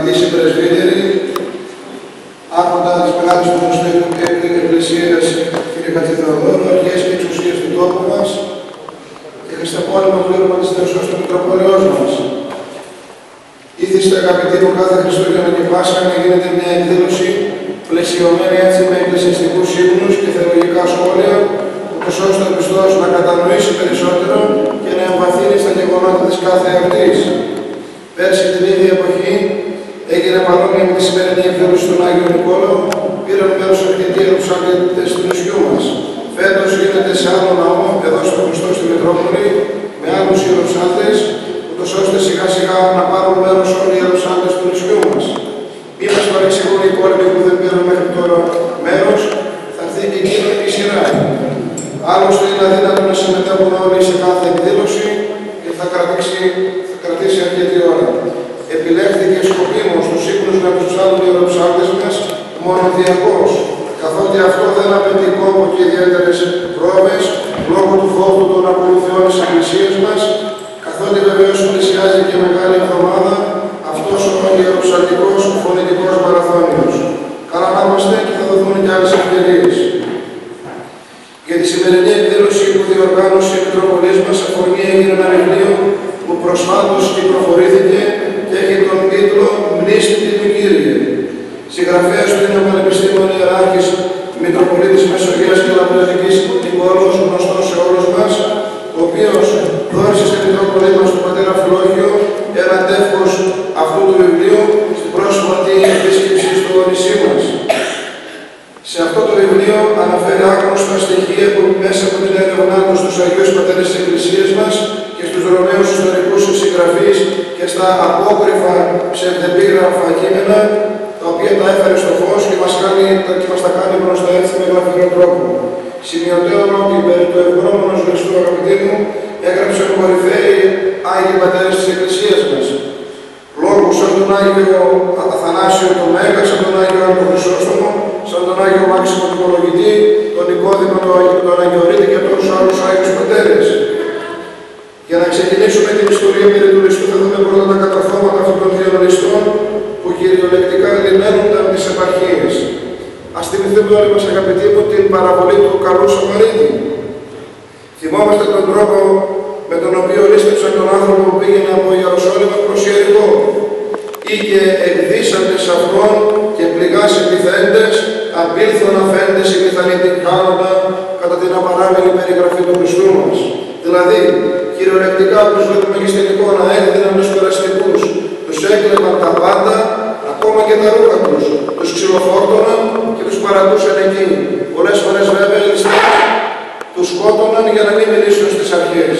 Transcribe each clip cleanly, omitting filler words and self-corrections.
αγαπητοί συμπρεσβύτεροι, άρχοντα της Μεγάλης του Εκκλησίας, κύριε Χατζηθεοδόρου, αρχές και εξουσίες του τόπου μας και χριστεπόλεμο πλήρωμα της Θεοσός του Μητροπολεώς μας. Ήθιστε, αγαπητοί μου, κάθε Χριστούγεννα και Πάσχα να γίνεται μια εκδήλωση πλαισιωμένη έτσι με εκκλησιαστικούς ύμνους και θεολογικά σχόλια, ούτως ώστε ο πιστός να κατανοήσει περισσότερο και να εμβαθύνει στα γεγονότα της κάθε εορτής. Πέρσι την ίδια εποχή έγινε παρόμοια με τη σημερινή εκδήλωση του Άγιο Νικόλαο, πήραν μέρος αρκετοί ιερουσαλήμιτες του νησιού μας. Φέτος γίνεται σε άλλο ναό, εδώ στο Χριστό στη Μητρόπολη, με άλλους ιερουσάλτες, ούτως ώστε σιγά σιγά να πάρουν μέρος όλοι οι ιερουσάλτες του νησιού μας. Μη μας παρεξηγούν οι υπόλοιποι που δεν πήραν μέχρι τώρα μέρος, θα έρθει και εκείνη η σειρά. Άλλωστε είναι αδύνατο να συμμετέχουν όλοι σε κάθε εκδήλωση και θα κρατήσει αρκετή ώρα. Επιλέχθηκε σκοπίμως τους ύμνους με τους άλλους ιεροψάλτες μας μονοδιακώς, καθότι αυτό δεν απαιτεί κόπο και ιδιαίτερες πρόβες λόγω του φόβου των ακολουθιών της Εκκλησίας μας, καθότι βεβαίως πλησιάζει και Μεγάλη Εβδομάδα αυτός ο ιεροψαλτικός φωνητικός μαραθώνιος. Καλά να είμαστε και θα δοθούν και άλλες ευκαιρίες. Για τη σημερινή εκδήλωση που διοργάνωσε η Μητροπολής μας, αφορμή έγινε ένα βιβλίο που προσφάτως κυκλοφορήθηκε και έχει τον τίτλο «Μνήστητη του Κύριε». Συγγραφέας του είναι ο Πανεπιστήμων Ιεράρχης Μητροπολίτης Μεσογείας και Λαμπρετικής Νικόλαος, γνωστός σε όλους μας, ο οποίος δόρισε στην Μητροπολή μας του πατέρα Φιλόχιο ένα τεύχος αυτού του βιβλίου στην πρόσφατη επίσκεψη στο νησί μας. Σε αυτό το βιβλίο αναφέρει άγνωστα στοιχεία που μέσα από την έρευνά του στους Αγίους Πατέρες της Εκκλησίας μας και στους Ρωμαίους ιστορικούς συγγραφείς και στα απόκριφα ψευδεπίγραφα κείμενα, τα οποία τα έφερε στο φως και μας τα κάνει μπροστά έτσι με γλαφυρό τρόπο. Σημειωτέων ότι περί του ευγνώμονος Χριστού, αγαπητοί μου, έγραψαν κορυφαίοι Άγιοι Πατέρες της Εκκλησίας μας. Λόγους σαν τον Άγιο Αθανάσιο τον Μέγα, σαν τον Άγιο Χρυσόστομο, σαν τον Άγιο Μάξιμο τον Υπολογητή, τον Νικόδημο τον Αγιορείτη και τόσους άλλους Άγιους Πατέρες. Για να ξεκινήσουμε την ιστορία περί του ληστού, θα δούμε πρώτα τα καταφώματα αυτών των δύο ληστών που κυριολεκτικά λιμένονται από τις επαρχίες. Ας θυμηθούμε όλοι μας, αγαπητοί μου, την παραβολή του καλού Σαμαρίτη. Θυμόμαστε τον τρόπο με τον οποίο λίστεψαν τον άνθρωπο που πήγαινε από Ιεροσόλυμα προς Ιερικό. Ή και εκδίσαντε σε αυτόν και πληγάσει πληθέντες, απήλθον αφέντες οι πιθανοί κάνοντα κατά την απαράμενη περιγραφή του Χριστού μας. Δηλαδή, κυριολεκτικά, όπως βλέπουμε και στην εικόνα, έδιναν τους περαστικούς, τους έκλεβαν τα πάντα, ακόμα και τα ρούχα τους ξυλοφόρτωναν και τους παρατούσαν εκεί. Πολλές φορές βέβαια τους σκότωναν για να μην μιλήσουν στις αρχές.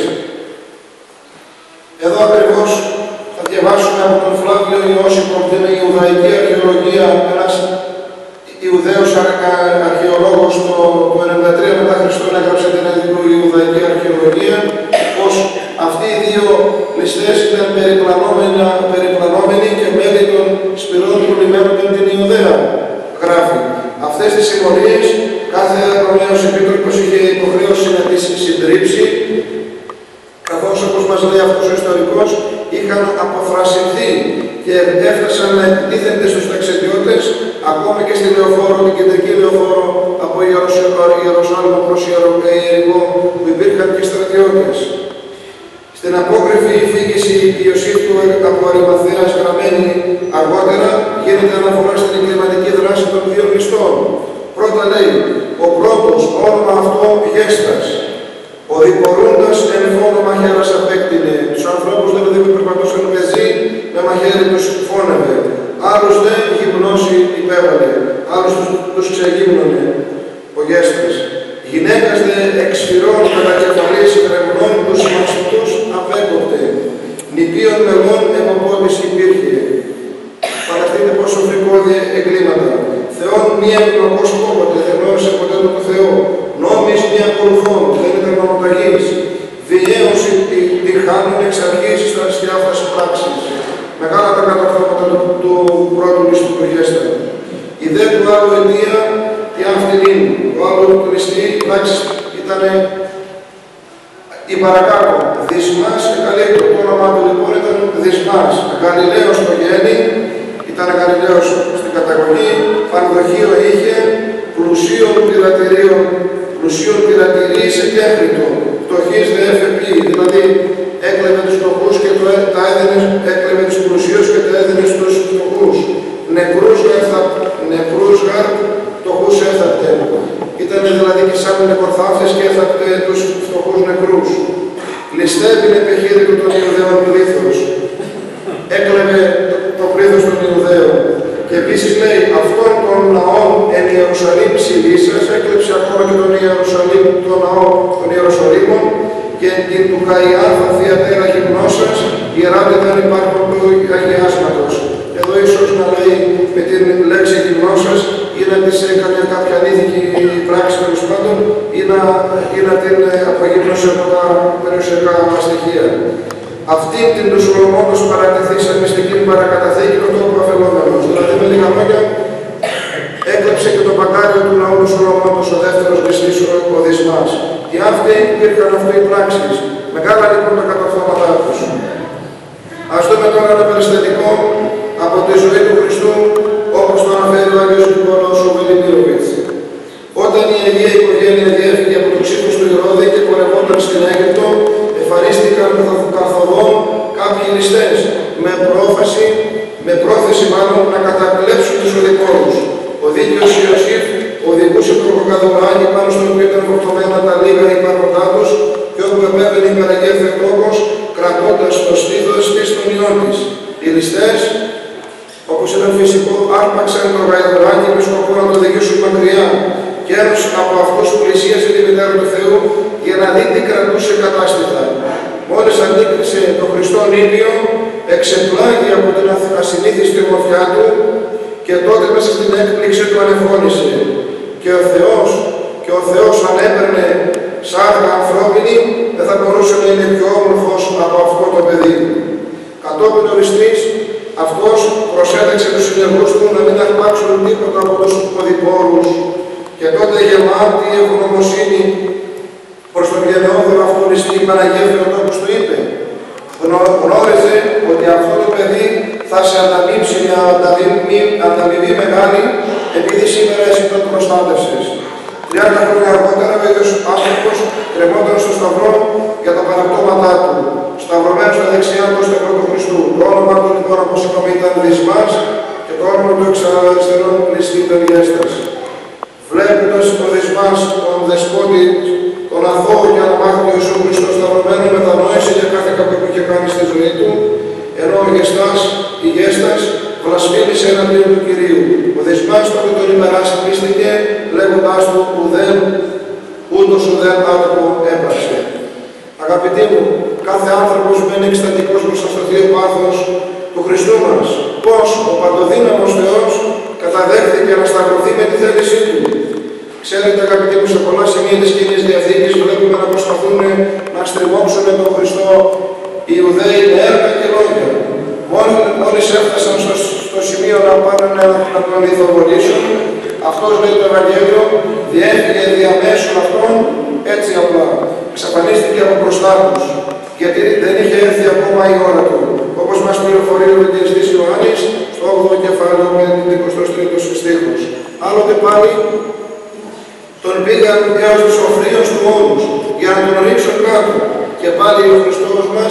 Εδώ ακριβώς θα διαβάσουμε από τον Φλάβιο Ιώσυπο την Ιουδαϊκή Αρχαιολογία, ένας Ιουδαίος αρχαιολόγος το 93 μετά Χριστόν έγραψε την Ιουδαϊκή Αρχαιολογία, πως αυτοί οι δύο ληστές ήταν περιπλανόμενοι και μέλη των σπυρών που λιμένονταν την Ιουδαία. Γράφει. Αυτές τις συμμορίες κάθε Ρωμαίος Επίτροπος είχε υποχρέωση να τις συντρίψει, καθώς όπως μας λέει αυτός ο ιστορικός, είχαν αποφρασιθεί και έφτασαν να επιτίθενται στους ταξιδιώτες, ακόμα και στη λεωφόρο, την κεντρική λεωφόρο από Ιεροσόλυμα προς Ιερικό, που υπήρχαν και στρατιώτες. Στην απόκριφη φύγηση Ιωσήφ από Αριμαθέας, γραμμένη αργότερα, γίνεται αναφορά στην εγκληματική δράση των δύο ληστών. Πρώτα λέει, ο πρώτος, όνομα αυτό Γέστας, ο διπορούντας εν φόνο μαχαίρας απέκτηνε. Τους ανθρώπους δηλαδή που περπατούσαν πεζοί, με μαχαίρι τους φώνευε. Άλλους δε γυμνώσει υπέβαλε, άλλους τους ξεγύμνωνε. Ο Γέστας. Γυναίκας δε εξφυρών κατακεφαλής ρευνών τους μαξιτούς απέκοπτε. Νηπίων μελών εμοπότης υπήρχε. Φανταστείτε πόσο φρικώδη εγκλήματα. Θεόν μία εκλογός κόμποτε, δεν γνώρισε ποτέ τον Θεό. Νόμις μία ακολουθών, δεν ήταν νομοταγής. Διέως τη χάνουν εξ αρχής στα αριστιάφτας πράξης. Μεγάλα τα κατορθώματα του πρώτου ληστού του Γέστα. Η δε του άλλου αιτία, τι αυτήν, ο άλλου του ληστή, εντάξει, ήταν η παρακάτω. Δυσμάς και καλύτερο. Το όνομά του λοιπόν ήταν Δυσμάς. Γαλιλαίος το γέννη, ήταν ήταν Γαλιλαίος στην καταγωγή, πανδοχείο είχε, πλουσίων πειρατηρεί σε κέφριτο, φτωχής δε εφεπή, δηλαδή έκλεβε τους φτωχούς και τα έδινε, έκλεβε τους πλουσίους και τα έδινε στους φτωχούς. Νεκρούς γαρ, φτωχούς έθαπτε. Ήταν δηλαδή και σαν νεκορθάφτες και έθαπτε τους φτωχούς νεκρούς. Ληστεύει επιχείρη του των Ιουδαίων πλήθος. Έκλεβε το πλήθος των Ιουδαίων. Και επίσης λέει, αυτόν τον ναό εν Ιερουσαλήμ ψηλήσας, έκλεψε ακόμα και τον ναό των Ιερουσαλήμων και την του Καϊάφα θεία τέρα γυμνώσας, ιεράτε δεν υπάρχουν του αγιάσματος. Εδώ ίσως να λέει με την λέξη γυμνώσας ή να της έκανε κάποια ανήθικη πράξη τέλος πάντων ή να την απογύμνωσε από τα περιουσιακά στοιχεία. Αυτήν την του Σολομόντος παρατηθήσαν μυστική παρακαταθήκη το τόπο αφελόμενος. Δηλαδή με λίγα λόγια έκλεψε και το παγκάριο του ναού του Σολομόντος ο δεύτερος μυστής ο Δυσμάς. Και αυτοί υπήρχαν αυτοί οι πράξεις. Μεγάλα λοιπόν τα κατορθώματά τους. Ας δούμε τώρα ένα περιστατικό από τη ζωή του Χριστού, όπως το αναφέρει ο Άγιος Νικόλαος ο Βελιμίροβιτς. Όταν η Αγία Οικογένεια διέφυγε από το ξύφος του Ηρώδη και πορευόταν στην Αίγυπτο, εμφανίστηκαν καθοδόν κάποιοι ληστές με πρόθεση μάλλον να κατακλέψουν τους οδηγόρους. Ο δίκαιος Ιωσήφ οδηγούσε το προκαδουράκι πάνω στο οποίο ήταν φορτωμένα τα λίγα υπάρχοντά τους και όπου επέβαινε η περαγέφη ο τόπος, κρατώντας το στήθος της των ιών της. Οι ληστές, όπως ήταν φυσικό, άρπαξαν το γαϊδουράκι με σκοπό να το οδηγήσουν μακριά και ένας από αυτούς πλησίασε τη μητέρα του Θεού για να δει τι κρατούσε κατάστητα. Μόλις αντίκρισε το Χριστόν ήλιο, εξεπλάγει από την ασυνήθιστη ομορφιά του και τότε μέσα στην έκπληξη του ανεφώνησε. Και ο Θεός αν έπαιρνε σάρκα ανθρώπινη, δεν θα μπορούσε να είναι πιο όμορφος από αυτό το παιδί. Κατόπιν ο ληστής, αυτός προσέταξε τους συνεργούς του να μην αρπάξουν τίποτα από τους οδηπόρους. Και τότε γεμάτη ευγνωμοσύνη προς τον γενναιόδωρο αυτού ληστή Παναγέφη ο τόπος του είπε. Γνώριζε ότι αυτό το παιδί θα σε ανταμείψει μια ανταμοιβή μεγάλη επειδή σήμερα εσύ τον προστάτευσες. 30 χρόνια αργότερα ο ίδιος άνθρωπος κρεμόταν στο σταυρό για τα παραπτώματά του. Σταυρωμένος στα δεξιά του στο πρώτο Χριστού. Το όνομα του λοιπόν όπως είπαμε ήταν Δυσμάς και το όνομα του εξαριστερών ληστή ήταν Ιέστας. Βλέποντας τον Δυσμάς, τον δεσπότη, τον αθώο και αναμάχητο Ιησού Χριστό σταυρωμένο, μετανόησε για κάθε κακό που είχε κάνει στη ζωή του, ενώ η Γέστας βλασφήμισε εναντίον του Κυρίου. Ο Δυσμάς τότε τον υπεράσπιστηκε, λέγοντάς του ούτως ουδέν άτομο έπραξε. Αγαπητοί μου, κάθε άνθρωπος μένει εκστατικός μπροστά στο Θείο Πάθος του Χριστού μας. Πώς ο παντοδύναμος Θεός καταδέχθηκε να σταυρωθεί με τη θέλησή του. Ξέρετε, αγαπητοί μου, σε πολλά σημεία της Καινής Διαθήκης βλέπουμε να προσπαθούν να στριμώξουν τον Χριστό οι Ιουδαίοι με έργα και λόγια. Μόλις έφτασαν στο σημείο να πάνε να τον ηθοβολήσουν, αυτός λέει το Ευαγγέλιο, διέφυγε διαμέσου αυτών έτσι απλά. Εξαφανίστηκε από μπροστά τους, γιατί δεν είχε έρθει ακόμα η ώρα του. Όπως μας πληροφορεί ο Ευαγγελιστής Ιωάννης, στο 8ο κεφάλαιο με την 23ο στίχος. Άλλοτε πάλι τον πήγαν έως τους οφρίους του όρους για να τον ρίξουν κάτω. Και πάλι ο Χριστός μας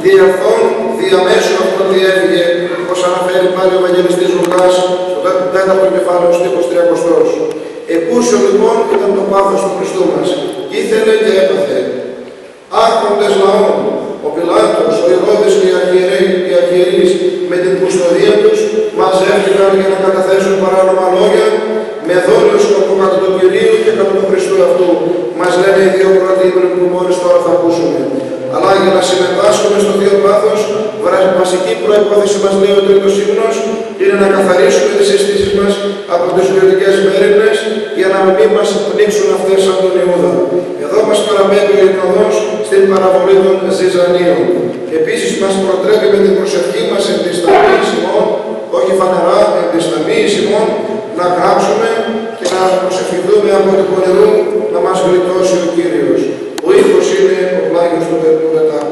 διαμέσου αυτόν διέφυγε, όπως αναφέρει πάλι ο Ευαγγελιστής Λουκάς στο 4ο κεφάλαιο στίχος 30. Εκούσιο λοιπόν ήταν το πάθος του Χριστού μας. Ήθελε και έπαθε. Άρχοντες λαών, ο Πιλάτος, ο Ηρώδης και οι αρχιερείς με την κουστοδία τους μαζεύτηκαν για να καταθέσουν παράνομα λόγια με δόλιο σκοπό κατά του Κυρίου και κατά του Χριστού αυτού. Μας λένε οι δύο πρώτοι που μόλις τώρα θα ακούσουμε. Αλλά για να συμμετάσχουμε στο Θείο Πάθος, βασική προϋπόθεση μας λέει ο τρίτος ύμνος είναι να καθαρίσουμε τις αισθήσεις μας από τις βιωτικές μέρημνες για να μην μας πνίξουν αυτές σαν τον Ιούδα. Εδώ μας παραπέμπει ο Ινωδός στην παραβολή των Ζυζανίων. Επίσης μας προτρέπει με την προσευχή μας εν της ταμής ημών, όχι φανερά, εν της ταμής ημών, να γράψουμε και να προσευχηθούμε από την πονηρού να μας γλιτώσει ο Κύριος. Ο ήχος είναι ο πλάγιος του Τετάρτου.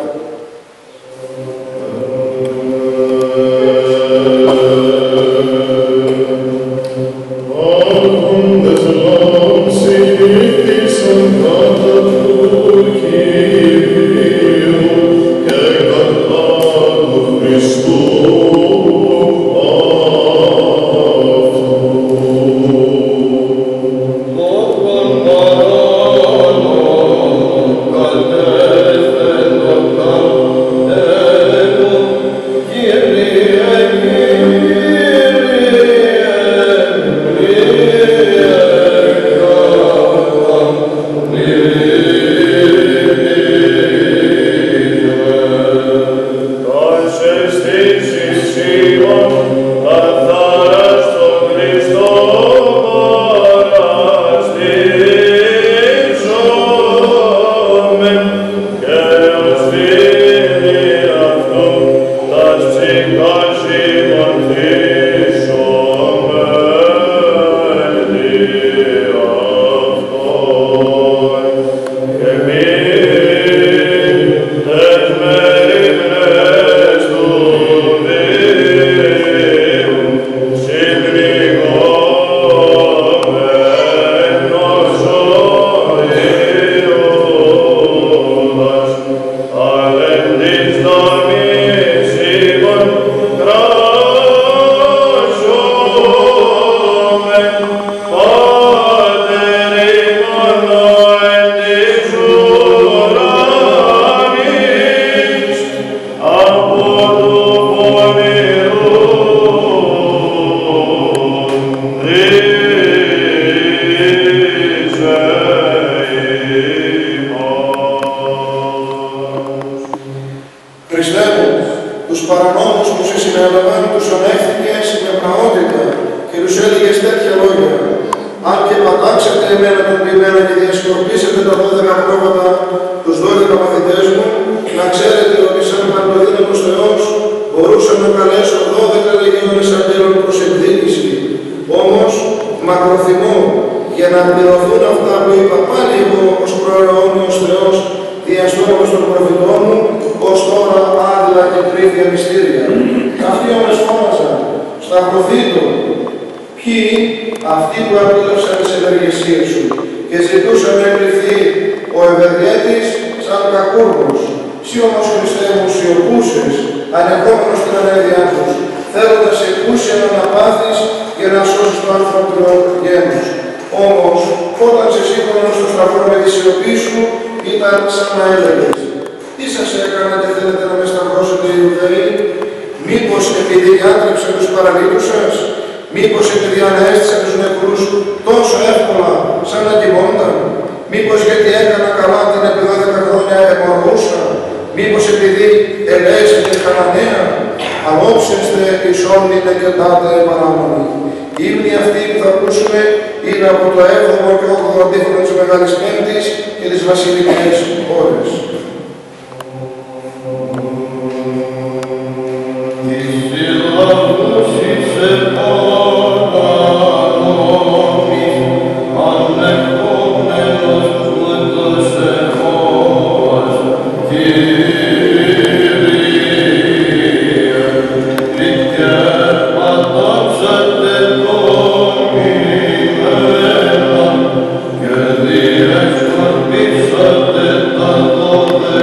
Thank you.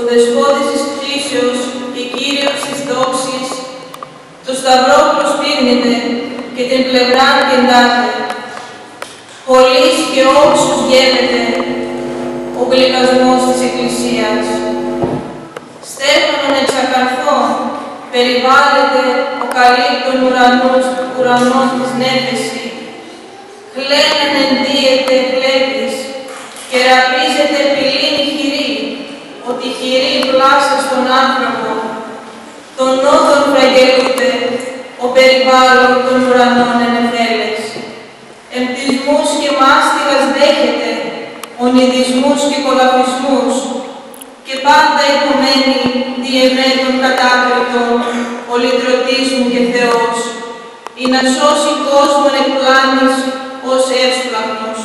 Δεσπότης της Κτήσεως και Κύριος της Δόξης, το σταυρό προσπύρνεται και την πλευρά κεντάται. Χολής και όξους γεύεται ο γλυκασμός της Εκκλησίας. Στέφανον εξακαρθών περιβάλλεται ο καλύπτων ουρανός της νέφεση. Χλένεν ενδύεται χλέπης και ραπίζεται πυλήνη χειρή, ότι χειρή πλάσα στον άνθρωπο. Τον νότον φραγγελούται ο περιβάλλον των ουρανών ενεφέλες. Εμπτισμούς και μάστιγας δέχεται, ονειδισμούς και κολαφισμούς, και πάντα υπομένει διεμέ των κατάκριτων, ο λυτρωτής μου και Θεός, ή να σώσει κόσμον εκ πλάνης ως εύσπλαχνος.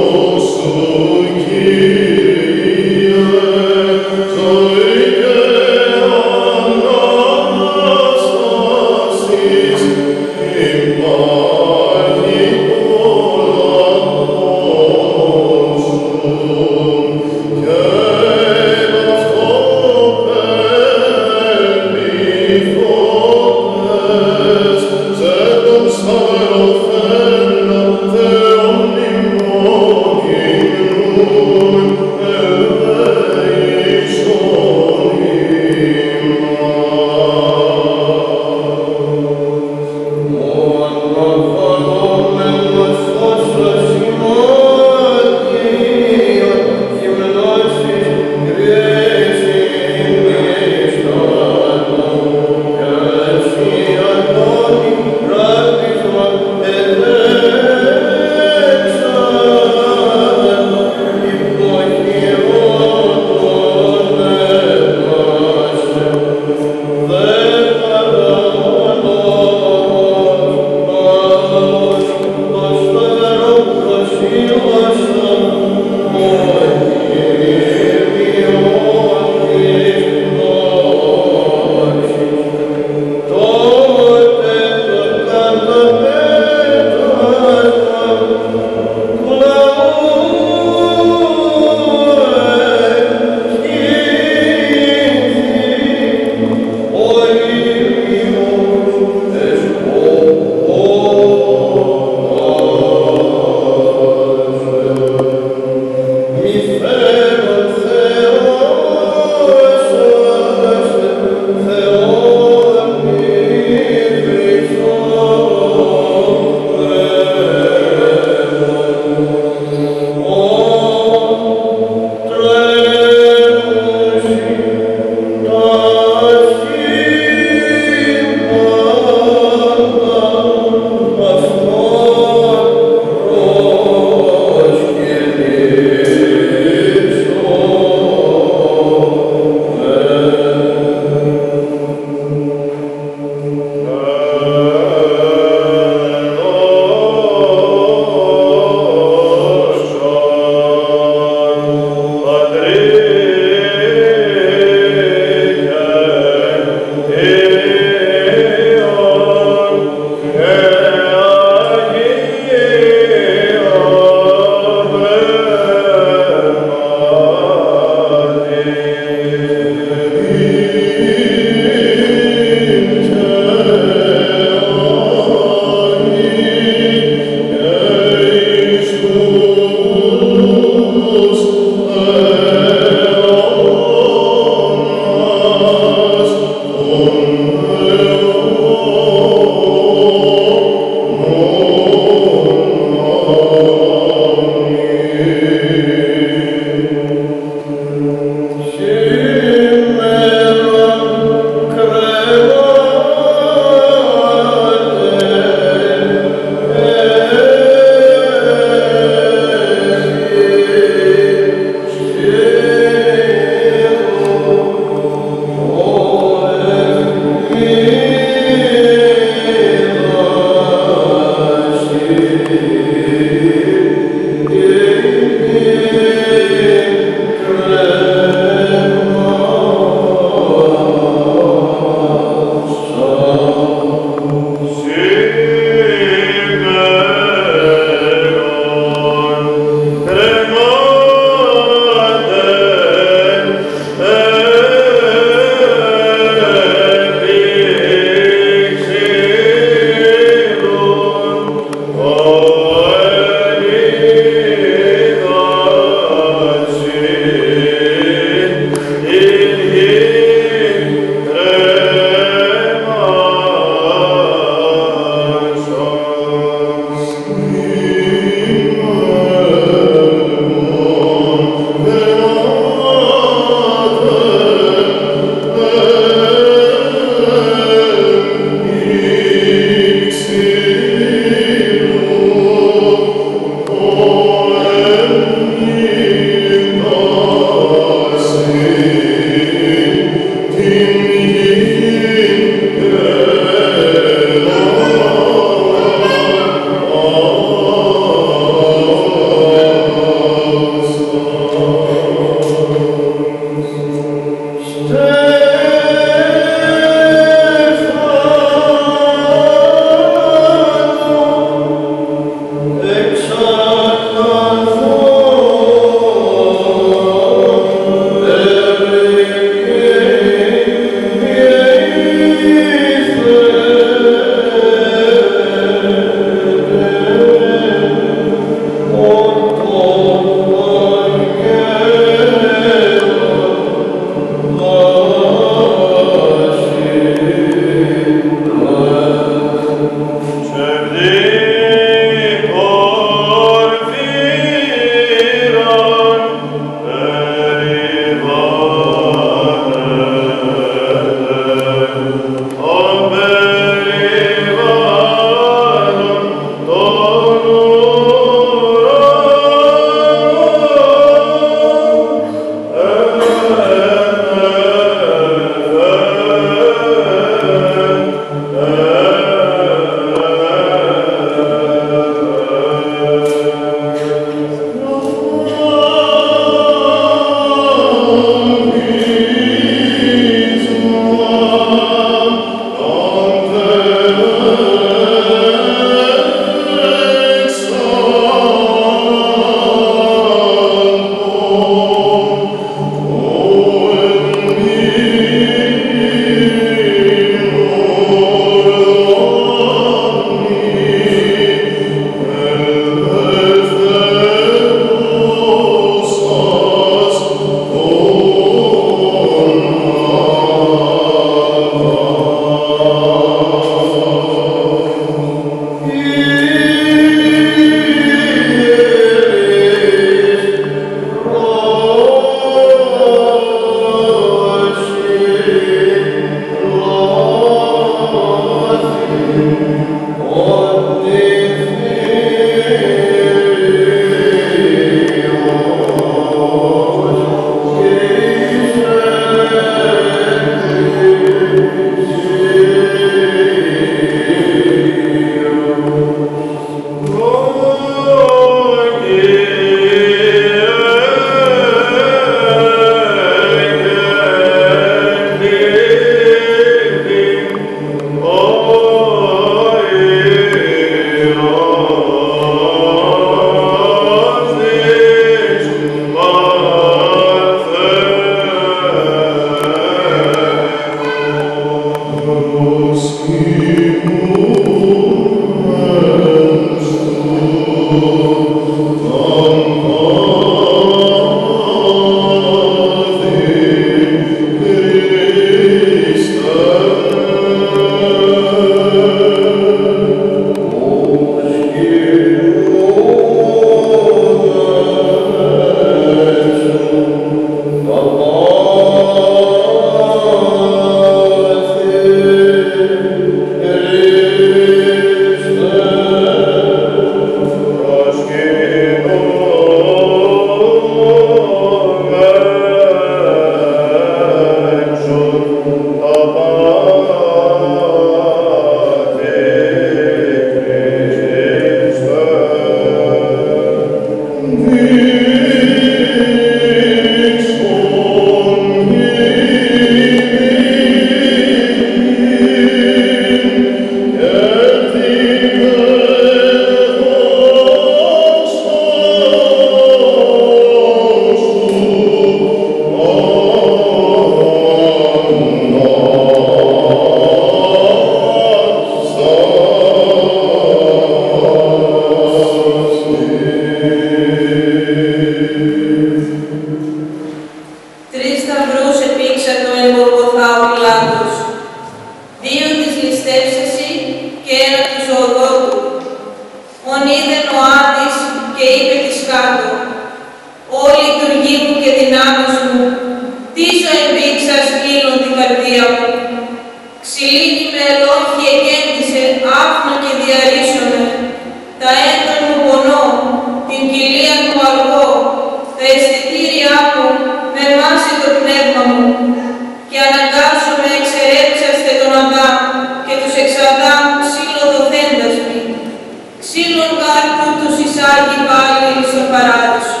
ο Άδης και είπε της κάτω: «Όλη η λειτουργή μου και δυνάμεις μου, τίζω εμπήξας πλήνων την καρδία μου. Ξυλίκη με ελόχη εκέντησε, άφνο και διαρρήσωμε. Τα έντον μου πονώ, την κοιλία μου αργώ, τα αισθητήριά μου με μάσει το πνεύμα μου. Και αναγκάζομαι εξαιρέψαστε τον Αδάμ και τους εξ Αδάμ ξύλοδοθέντας μη. Ξύλων κάρπου τους εισάγει πάλι στον παράδεισο».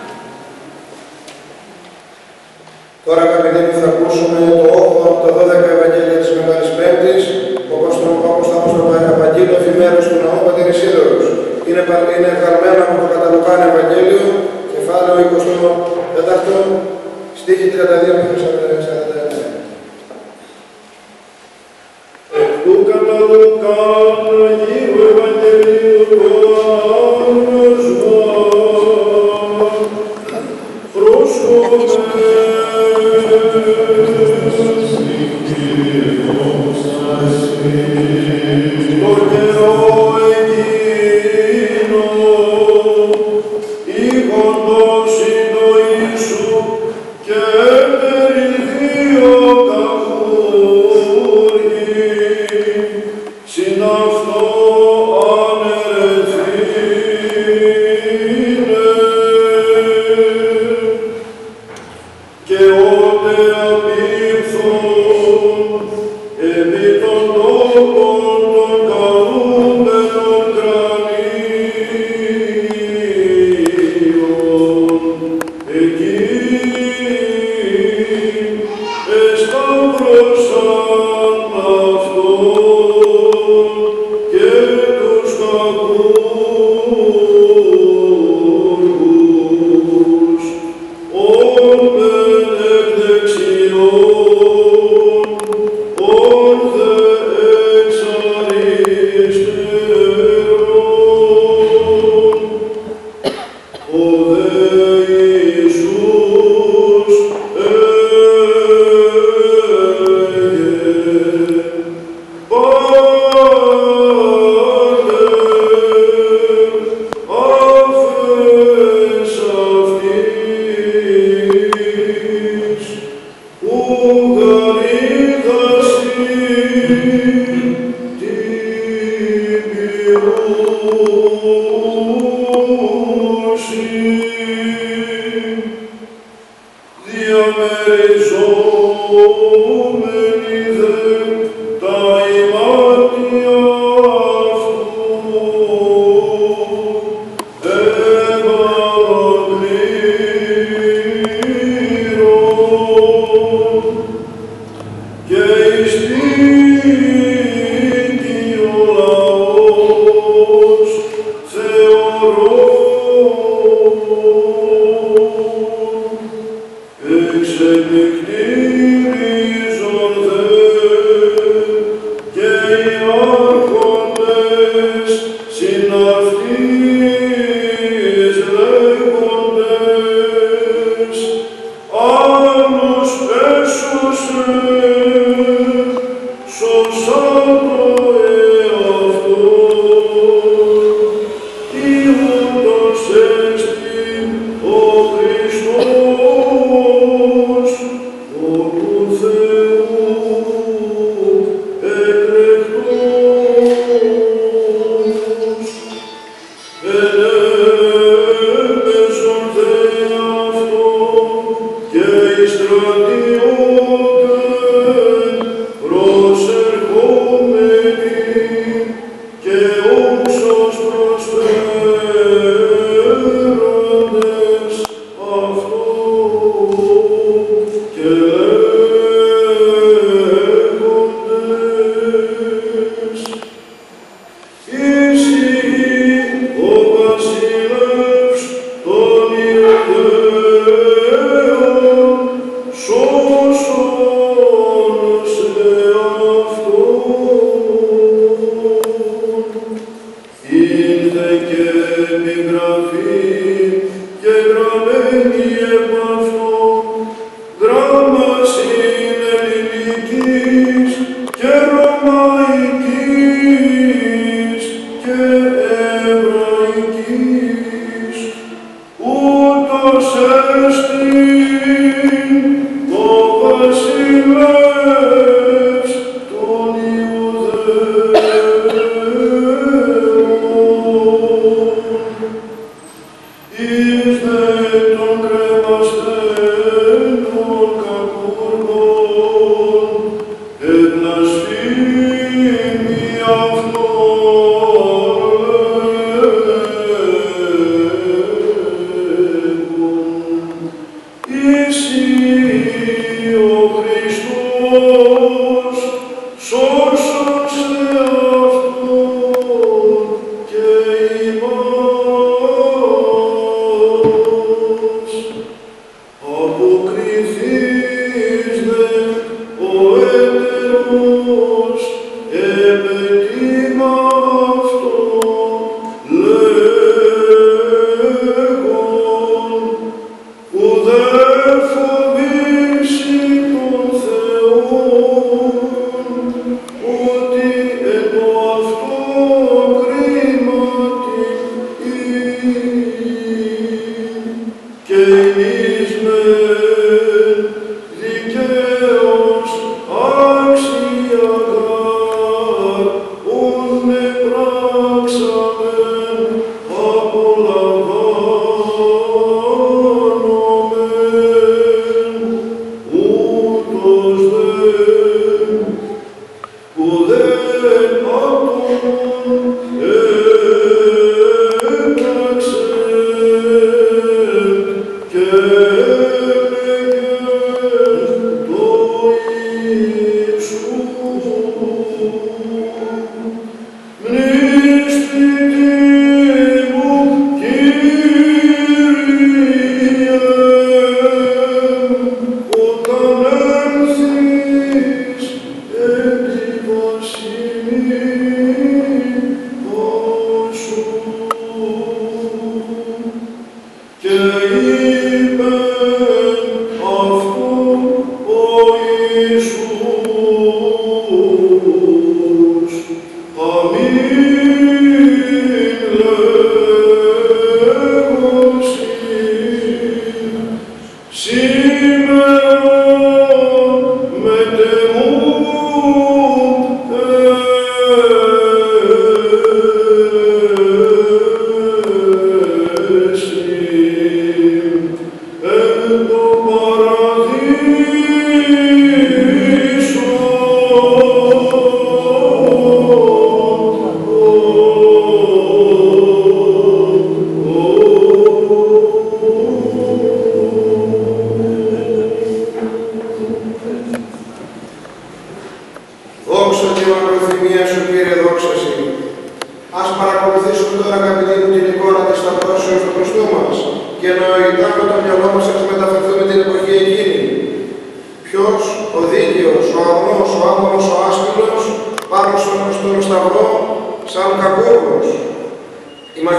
Τώρα, αγαπητοί, θα ακούσουμε το 8ο από τα 12 Ευαγγέλια της Μεγάλης Πέμπτης, όπως θα μας το Ευαγγέλιο εφημέρους του Ναού Πατήρ Ισίδωρος. Είναι γραμμένο από το κατά Λουκάν Ευαγγέλιο, κεφάλαιο 24, στίχη 32 μέχρι 49. Εκ του κατά Λουκάν Αγίου Ευαγγελίου και εβραϊκής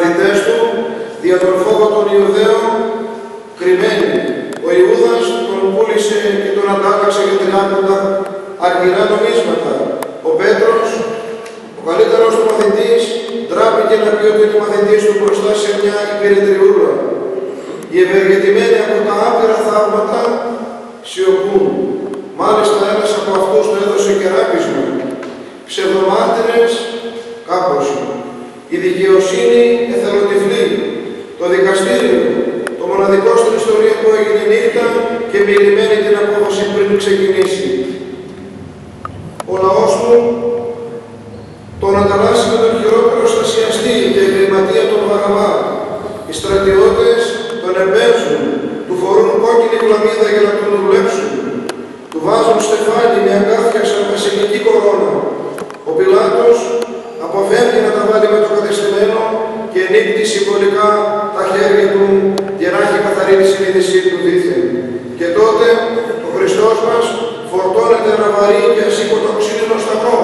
μαθητές του, δια τον φόβο των Ιουδαίων, κρυμμένοι. Ο Ιούδας τον πούλησε και τον αντάλλαξε για 30 αργυρά νομίσματα. Ο Πέτρος, ο καλύτερος του μαθητής, ντράπηκε να πει ότι είναι μαθητής του μπροστά σε μια υπηρετριούλα. Οι ευεργετημένοι από τα άπειρα θαύματα σιωπούν. Μάλιστα ένας από αυτούς του έδωσε κεράπισμα. Ψευδομάρτυρες κάπωση. Η δικαιοσύνη εθελοτυφλή. Το δικαστήριο, το μοναδικό στην ιστορία που έγινε νύχτα και μιλημένη την απόφαση πριν ξεκινήσει. Ο λαός του τον ανταλλάσσει με τον χειρότερο στασιαστή και εγκληματία των Βαραβά. Οι στρατιώτες τον εμπέζουν, του φορούν κόκκινη κλαμίδα για να τον δουλέψουν, του βάζουν στεφάνι με αγκάθια σαν βασιλική κορώνα. Ο Πιλάτος αποφεύγει να τα βάλει με το κατεστημένο και νύπτει συμβολικά τα χέρια του για να έχει καθαρή τη συνείδησή του δίθεν. Και τότε ο Χριστός μας φορτώνεται ένα βαρύ και ασήκωτο ξύλινο σταυρό.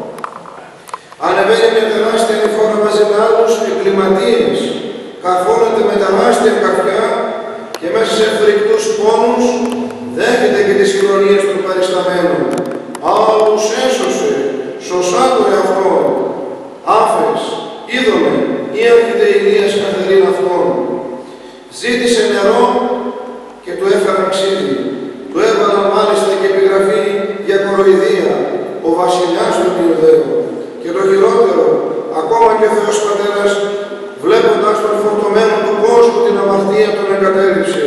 Ανεβαίνει μια τεράστια ανηφόρα μαζί με άλλους εγκληματίες, καρφώνεται με τεράστια καρφιά και μέσα σε φρικτούς πόνους δέχεται και τις ηρωνίες των παρισταμένων. Άλλους έσωσε, σωσά το εαυτό. Άφες, είδομε, ή έρχεται η Ηλίας καθαρήν αυτόν. Ζήτησε νερό και του έφεραν ξύδι. Του έβαλαν μάλιστα και επιγραφή για κοροϊδία, ο βασιλιάς των Ιουδαίων. Και το χειρότερο, ακόμα και ο Θεός Πατέρας, βλέποντας τον φορτωμένο του κόσμου την αμαρτία, τον εγκατέλειψε.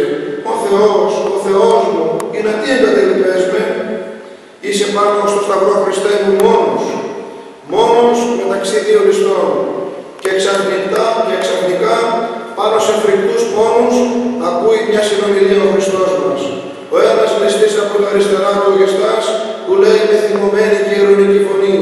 Ο Θεός μου, είναι τι εγκατέλειπες με, είσαι πάνω στο σταυρό Χριστέ μου μόνος μεταξύ δύο ληστών. Και ξαφνικά πάνω σε φρικτούς πόνους ακούει μια συνομιλία ο Χριστός μας. Ο ένας ληστής από τα αριστερά του ο Γεστάς του λέει με θυμωμένη και ειρωνική φωνή,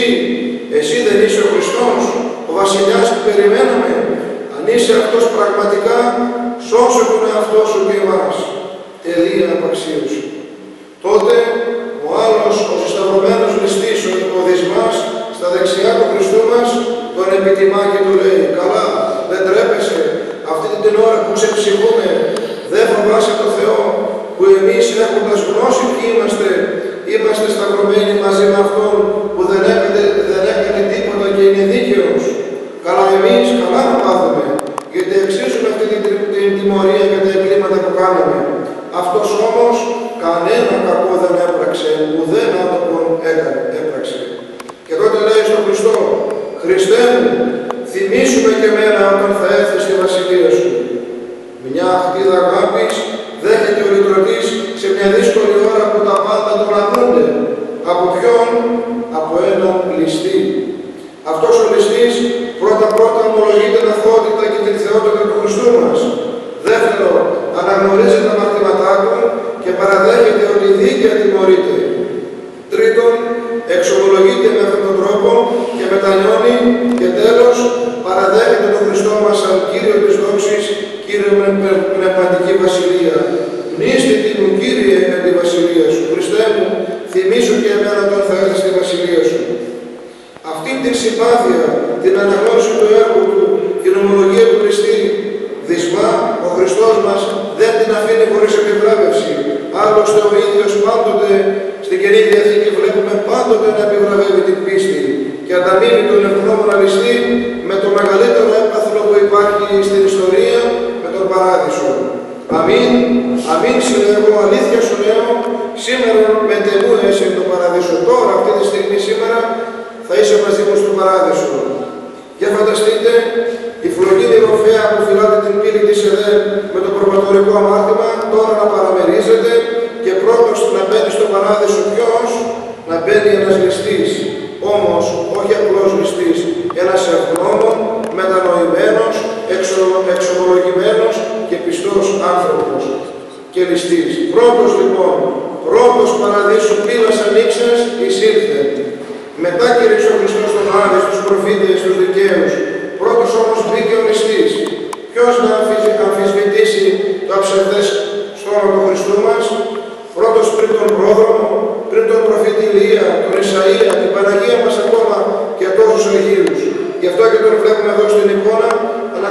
εσύ δεν είσαι ο Χριστός, ο βασιλιάς που περιμέναμε? Αν είσαι αυτός πραγματικά, σώσε τον εαυτό σου και εμάς. Τελεία απαξίωση. Τότε ο άλλος, ο συσταυρωμένος ληστής, ο Δυσμάς, στα δεξιά του Χριστού μας, τον επιτιμά και του λέει, καλά, δεν τρέπεσαι, αυτή την ώρα που σε ψυχούμε, δεν φοβάσαι το Θεό, που εμείς έχοντας γνώση ποιοι είμαστε σταυρωμένοι μαζί με Αυτόν που δεν έκανε τίποτα και είναι δίκαιος. Καλά εμείς, καλά να πάθουμε, γιατί αξίζουμε αυτή την τιμωρία για τα εγκλήματα που κάναμε. Αυτός όμως κανένα κακό δεν έπραξε, ουδέν άτομο έπραξε. Και τότε λέει στον Χριστό, Χριστέ μου, θυμήσου με και εμένα όταν θα έρθεις στη βασιλεία σου. Μια χτίδα αγάπης δέχεται ο λυτρωτής σε μια δύσκολη ώρα που τα πάντα τον ακούνται. Από ποιον? Από έναν ληστή. Αυτός ο ληστής πρώτα ομολογεί την αθωότητα και την θεότητα του Χριστού μας. Δεύτερο, αναγνωρίζει τα μαθήματά του και παραδέχεται ότι δίκαια τιμωρείται. Τρίτον, εξομολογείται με αυτόν τον τρόπο και μετανιώνει. Και τέλος, παραδέχεται τον Χριστό μας σαν Κύριο της δόξης, Κύριο με πνευματική βασιλεία. Μνήστητη μου, Κύριε, με τη βασιλεία σου. Χριστέ μου, θυμήσου και εμένα όταν θα έρθει στη βασιλεία σου. Αυτή την συμπάθεια, την αναγνώριση του έργου του, την ομολογία του Χριστή, Δυσμά, ο Χριστός μας δεν την αφήνει χωρίς επιβράβευση. Άλλωστε ο ίδιος πάντοτε, στην Καινή Διαθήκη βλέπουμε πάντοτε να επιβραβεύει την πίστη και ανταμείβει τον ευγνώμονα ληστή με το μεγαλύτερο έπαθλο που υπάρχει στην ιστορία, με τον Παράδεισο. Αμήν σου λέγω, αλήθεια σου λέω, σήμερα με τεμού εσύ τον Παράδεισο. Τώρα, αυτή τη στιγμή, σήμερα, θα είσαι μαζί μου στον Παράδεισο. Για φανταστείτε, η φλογίνη ροφέα που φυλάται την πύλη της ΕΔΕ με το προπατορικό αμάρτημα, τώρα να παραμερίζεται και πρώτος να μπαίνει στον Παράδεισο. Ποιος? Να μπαίνει ένας ληστής. Όμως, όχι απλός ληστής, ένας ευγνώμων, μετανοημένος, εξομολογημένος και πιστός άνθρωπος και ληστής. Πρώτος λοιπόν, πρώτος Παραδείσου πύλας ανοίξας εισήλθε. Μετά κήρυξε ο Χριστός τον Άδη, στους προφήτες, στους δικαίους. Πρώτος όμως μπήκε ο ληστής. Ποιος να αμφισβητήσει το αψευδές στόμα του Χριστού μας? Πρώτος πριν τον πρόδρομο, πριν τον προφήτη Ηλία, τον Ισαΐα, την Παναγία μας ακόμα και τόσους Αγίους. Γι' αυτό και τον βλέπουμε εδώ στην εικόνα,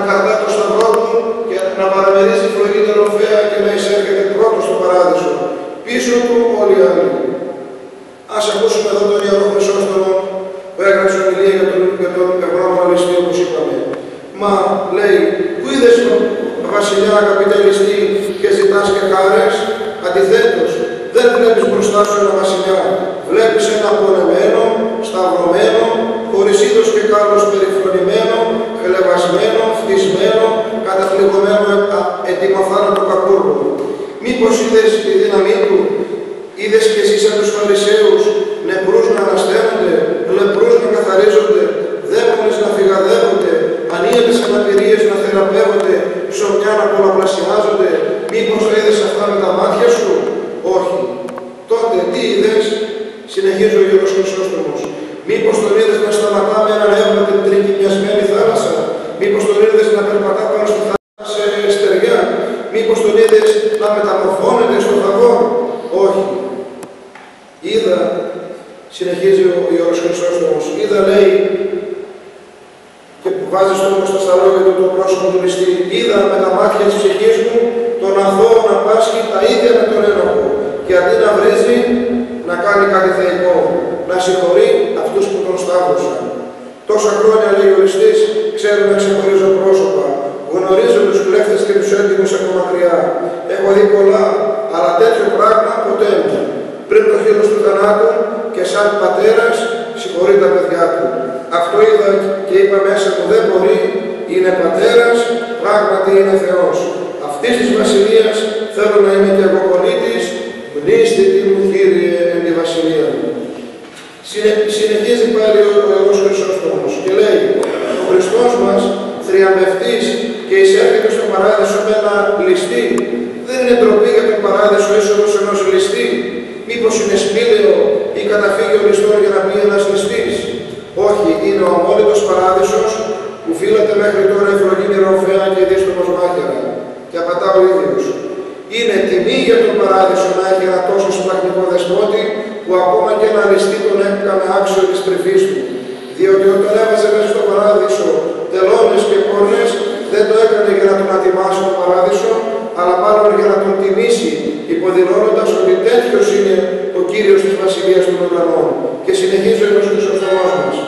πού είδες τον βασιλιά, αγαπητέ ληστή, και ζητάς και χάρες? Αντιθέτως, δεν βλέπεις μπροστά σου ένα βασιλιά, βλέπεις ένα πολεμένο, σταυρωμένο, χωρίς είδος και κάλος, περιφρονημένο, χλεβασμένο, φτισμένο, καταφλεγωμένο ετοιμοθάνατο κακούργο. Μήπως είδες τη δύναμή του? Είδες κι εσύ σαν τους Φαρισαίους νεκρούς να ανασταίνονται, λεπρούς να καθαρίζονται, δαίμονες να φυγαδεύονται, ανίατες αναπηρίες να θεραπεύονται, ψωμιά να πολλαπλασιάζονται? Μήπως τα είδες αυτά με τα μάτια σου? Όχι. Τότε τι είδες? Συνεχίζει ο Ιερός Χρυσόστομος. Μήπως τον είδες να σταματά με ένα ρεύμα την τρικυμιασμένη θάλασσα? Μήπως τον είδες να περπατά πάνω στη θάλασσα σε στεριά? Μήπως τον είδες να μεταμορφώνεται στο φαγό? Όχι. Είδα, συνεχίζει ο Ιερός Χρυσόστομος, είδα, λέει, και βάζει στο νόμο στα λόγια του το πρόσωπο του ληστή, είδα με τα μάτια της ψυχής μου τον αθώο να πάσχει τα ίδια με τον ένοχο, και αντί να βρίζει, να κάνει κάτι θεϊκό, να συγχωρεί αυτούς που τον σταύρωσαν. Τόσα χρόνια, λέει ο ληστής, ξέρω να ξεχωρίζω πρόσωπα, γνωρίζω τους κλέφτες και τους έντιμους από μακριά. Έχω δει πολλά, αλλά τέτοιο πράγμα ποτέ μου. Πριν το χείλος του θανάτου και σαν πατέρας συγχωρεί τα παιδιά του. Αυτό είδα και είπα μέσα μου, δεν μπορεί, είναι πατέρας, πράγματι είναι Θεός. Αυτής της βασιλείας θέλω να είμαι και εγώ πολίτης, μνήστητη μου Κύριε εν τη βασιλεία μου. Συνεχίζει πάλι ο Ιερός Χρυσόστομος και λέει, ο Χριστός μας, θριαμβευτής και εισέρχεται στον παράδεισο με ένα ληστή, δεν είναι ντροπή για τον παράδεισο είσοδος ενός ληστή? Μήπως είναι σπήλαιο ή καταφύγιο ληστών για να πει ένας ληστής? Όχι, είναι ο αμόλυτος παράδεισος που φύλατε μέχρι τώρα ευλογήνη ροφέα και δύστομος μάχαιρα. Και απαντά ο ίδιος. Είναι τιμή για τον παράδεισο να έχει ένα τόσο σπλαχνικό δεσπότη που ακόμα και ένα ληστή τον έκαμε άξιο της τρυφής του. Διότι όταν έβαζε μέσα στο παράδεισο τελώνες και πόρνες, δεν το έκανε για να τον ατιμάσει τον παράδεισο, αλλά μάλλον για να τον τιμήσει, υποδηλώνοντας ότι τέτοιος είναι ο Κύριος της Βασιλείας των Ουρανών. Και συνεχίζει ο Ιερός Χρυσόστομός μας.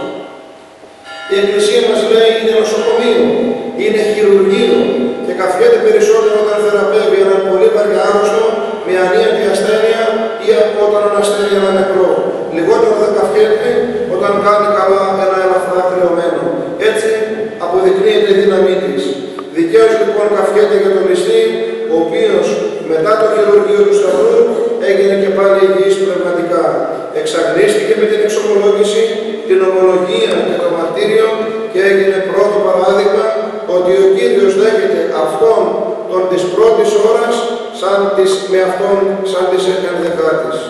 Η Εκκλησία μας λέει είναι νοσοκομείο, είναι χειρουργείο και καφιέται περισσότερο όταν θεραπεύει έναν πολύ βαριά άρρωστο με ανίατη ασθένεια ή όταν αναστέλει ένα νεκρό. Λιγότερο δεν καφιέται όταν κάνει καλά ένα ελαφρά χρεωμένο. Έτσι αποδεικνύεται η δύναμή της. Δικαίως λοιπόν καφιέται για τον ληστή, ο οποίος μετά το χειρουργείο του σταυρού έγινε και πάλι υγιής πνευματικά. Εξαγνίστηκε με την εξομολόγηση, την ομολογία και το μαρτύριο και έγινε πρώτο παράδειγμα ότι ο Κύριος δέχεται αυτόν τον της πρώτης ώρας με αυτόν σαν της ενδεκάτης.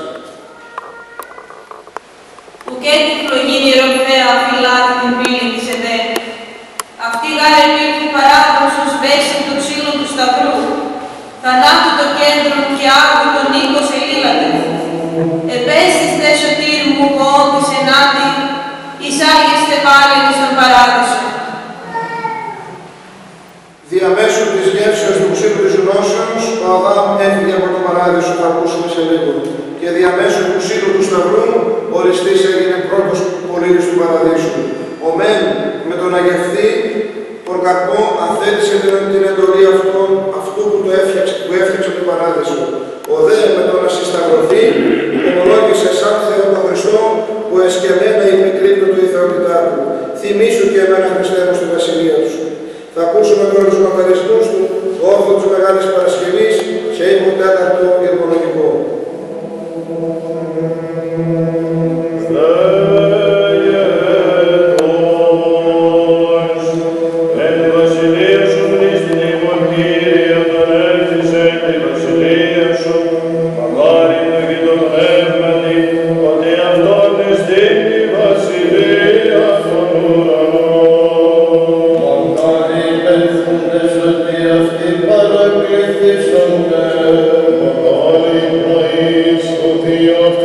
Ουκέ τη φλογίνη ροφέα φυλάτη την πύλη της ΕΔΕ. Αυτή γάρε πήρθη παράδοσος βέσει το ξύλο του σταυρού. Θανάτου το κέντρο και άγου τον οίκο σε λίλατε. Επέστης δε σωτήρ μου κόντης ενάντι, εισάγεστε πάλι στον παράδεισο. Διαμέσου της γεύσεως του ξύλου της γνώσεως, ο Αδάμ έφυγε από το παράδεισο, θα ακούσουμε σε λίγο. Και διαμέσου του ξύλου του σταυρού, ο ληστής έγινε πρώτος πολίτης του παραδείσου. Ο μεν με τον αγευτή, τον καρπό αθέτησε την εντολή αυτού που έφτιαξε το παράδεισο. Ο δε με τον να συσταυρωθεί, ομολόγησε σαν Θεό τον Χριστό, που εσκεμμένα υπεκρύπτω του η θεότητά του. Θυμήσου και εμένα Χριστέ μου στη βασιλεία σου. Θα ακούσουμε τώρα τους μακαρισμούς του, το όρθο της Μεγάλης Παρασκευής, σε ήχο τέταρτο ηρμολογικό. Of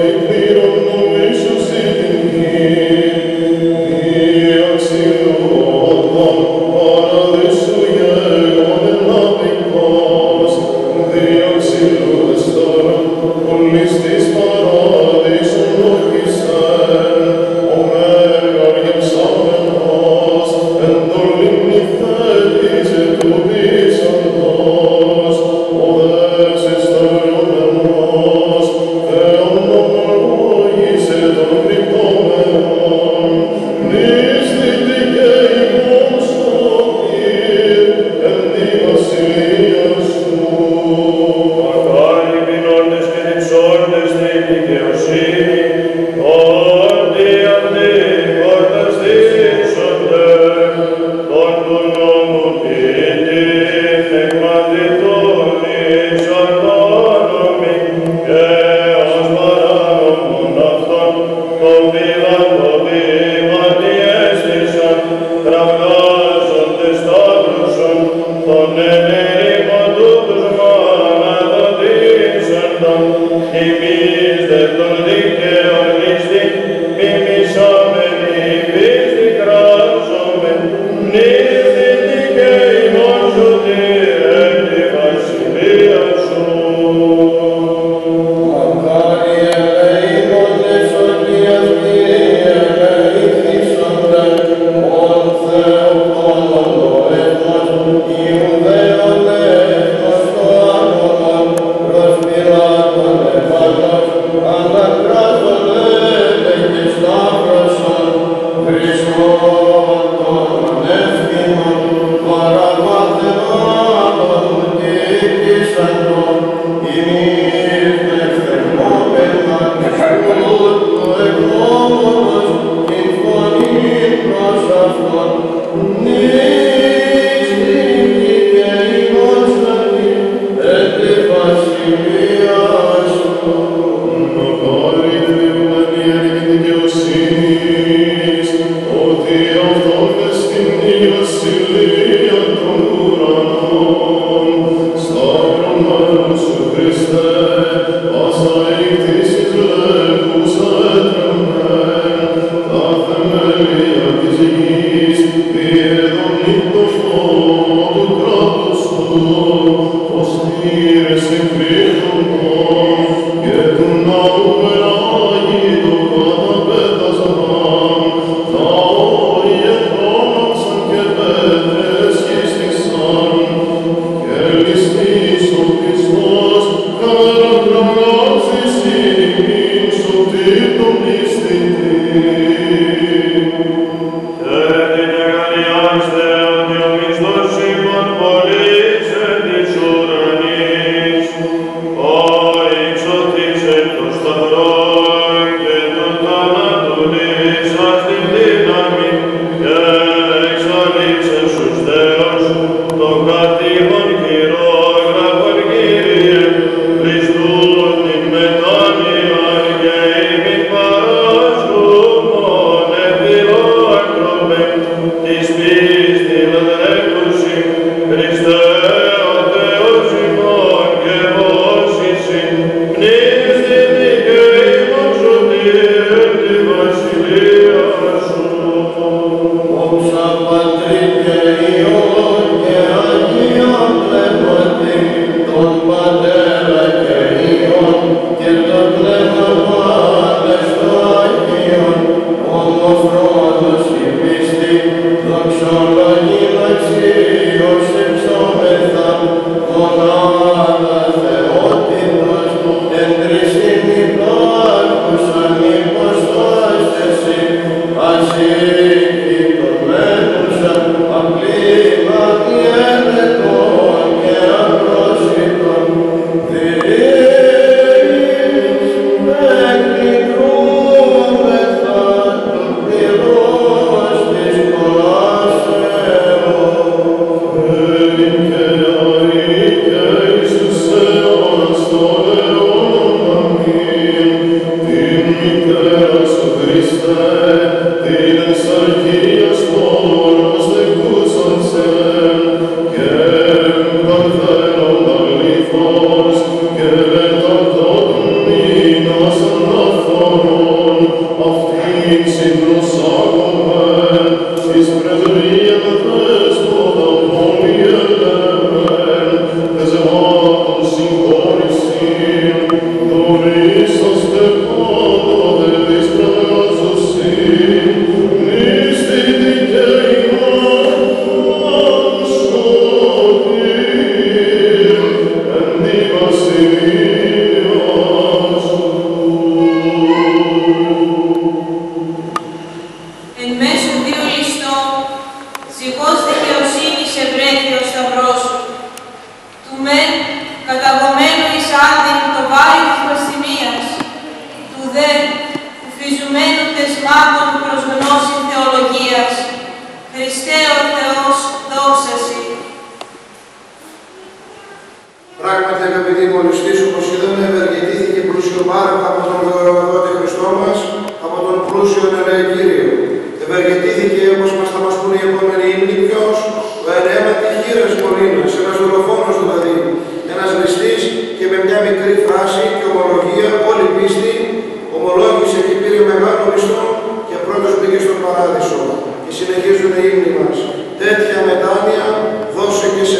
Συνεχίζουν οι ύμνοι μας. Τέτοια μετάνοια δώσε και σε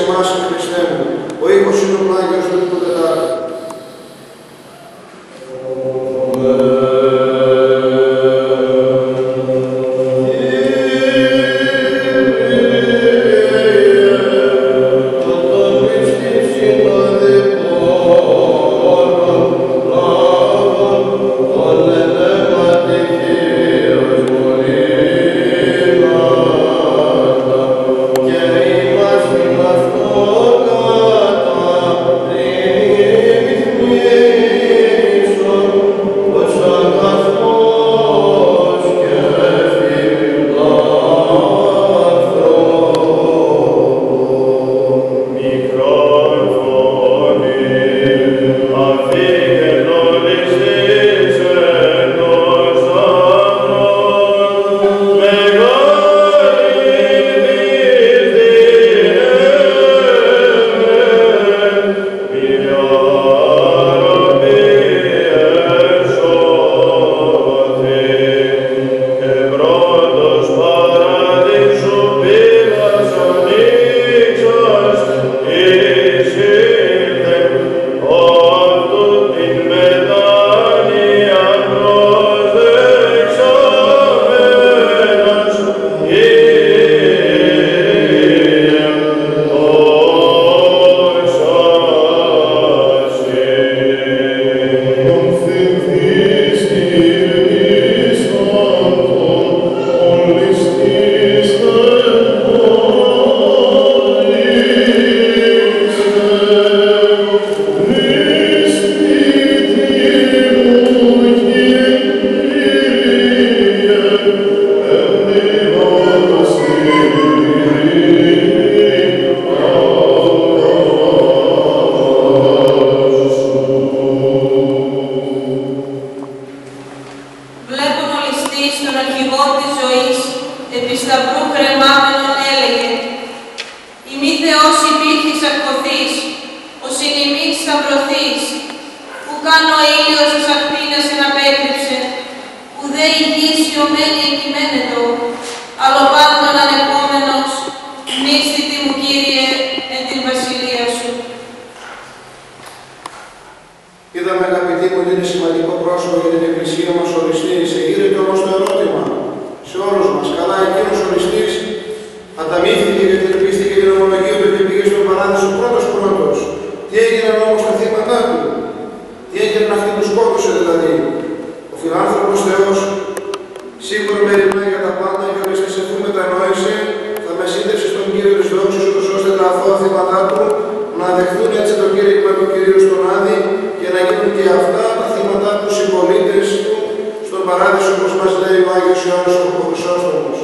εμάς εν Χριστέ μου. Ο οίκος είναι ο Πλάγιος του Τετάρτου. Είδαμε, αγαπητοί μου, ότι είναι σημαντικό πρόσωπο για την Εκκλησία μας ο οριστής. Εγείρεται όμως το ερώτημα σε όλους μας. Καλά, εκείνος ο οριστής ανταμείφθηκε και τελεπίστηκε την ομολογία του και πήγε στον παράδεισο πρώτος. Τι έγιναν όμως τα θύματα του, τι έγιναν αυτοί που σκότωσε δηλαδή. Ο φιλάνθρωπος Θεός σίγουρα μεριμνάει για τα πάντα και οριστής εφού μετανόησε, θα με σύνδεψε στον Κύριο της δόξης, ούτως ώστε τα αθώα θύματα του να δεχθούν έτσι το κήρυγμα του Κυρίου στον Άδη και να γίνουν και αυτά τα θύματα του συμπολίτες του στον παράδεισο, όπως μας λέει ο Άγιος Ιωάννης ο Χρυσόστομος.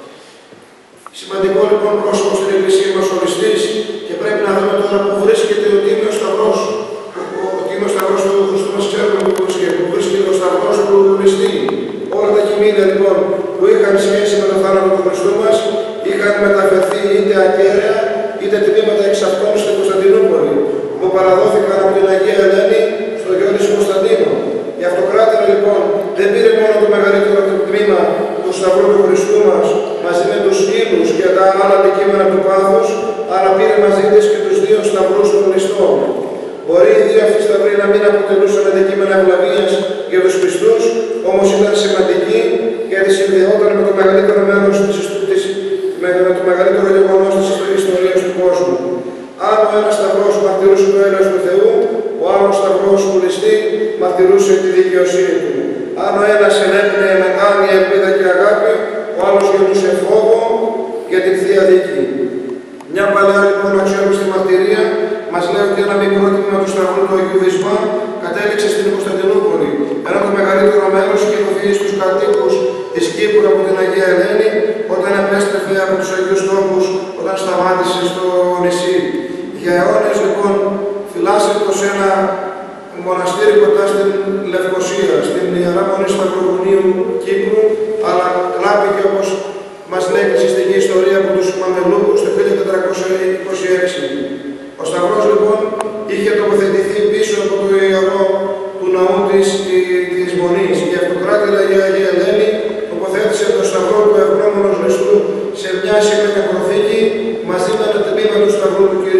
Σημαντικό λοιπόν πρόσωπο στην Εκκλησία μας οριστής και πρέπει να δούμε τώρα που βρίσκεται ο Τίμιος Σταυρός. Ο Τίμιος Σταυρός του Χριστού μας ξέρουμε που βρίσκεται ο Σταυρός του οριστή. Όλα τα κειμήνια λοιπόν που είχαν σχέση με τον θάνατο του Χριστού μας είχαν μεταφερθεί είτε ακέραια είτε τμήματα εξ αυτών στην Κωνσταντινούπολη, που παραδόθηκαν από την Αγία Ελένη στο γιο της Κωνσταντίνου. Η Αυτοκράτηρα λοιπόν δεν πήρε μόνο το μεγαλύτερο τμήμα του Σταυρού του Χριστού μας μαζί με τους ύλους και τα άλλα αντικείμενα του πάθους, αλλά πήρε μαζί της και τους δύο σταυρούς των Χριστών. Μπορεί οι δύο αυτοί σταυροί να μην αποτελούσαν αντικείμενα ευλαβίας για τους πιστούς, όμως ήταν σημαντικοί γιατί συνδεόταν με το μεγαλύτερο μέρος με το μεγαλύτερο γεγονός της ιστορίας του κόσμου. Αν ο ένας σταυρός μαρτυρούσε το έλεος του Θεού, ο άλλος σταυρός που ληστεί μαρτυρούσε τη δικαιοσύνη του. Αν ο ένας ενέπνεε μετάνοια, ελπίδα και αγάπη, ο άλλος γεννούσε φόβο για την Θεία Δίκη. Μια παλαιά λοιπόν αξιόπιστη μαρτυρία μας λέει ότι ένα μικρό τμήμα του σταυρού του Αγίου Δυσμά κατέληξε στην Κωνσταντινούπολη, ενώ το μεγαλύτερο μέρος είχε δοθεί στους κατοίκους της Κύπρου από την Αγία Ελένη όταν επέστρεφε από τους Αγίους Τόπους, όταν σταμάτησε στο νησί. Για αιώνες λοιπόν φυλάσσεται σε ένα μοναστήρι κοντά στην Λευκοσία, στην Ιερά Μονή Σταυροβουνίου Κύπρου, αλλά κλάπηκε όπως μας λέει η συστική ιστορία από τους Μαμελούκους το 1426. Ο Σταυρός λοιπόν είχε τοποθετηθεί πίσω από το ιερό του ναού της Μονής και η Αυτοκράτηρα η Αγία Ελένη τοποθέτησε τον Σταυρό του Ευγνώμονος Χριστού σε μια σημαία προθήκη μαζί με ένα τμήμα του Σταυρού του Κυρίου.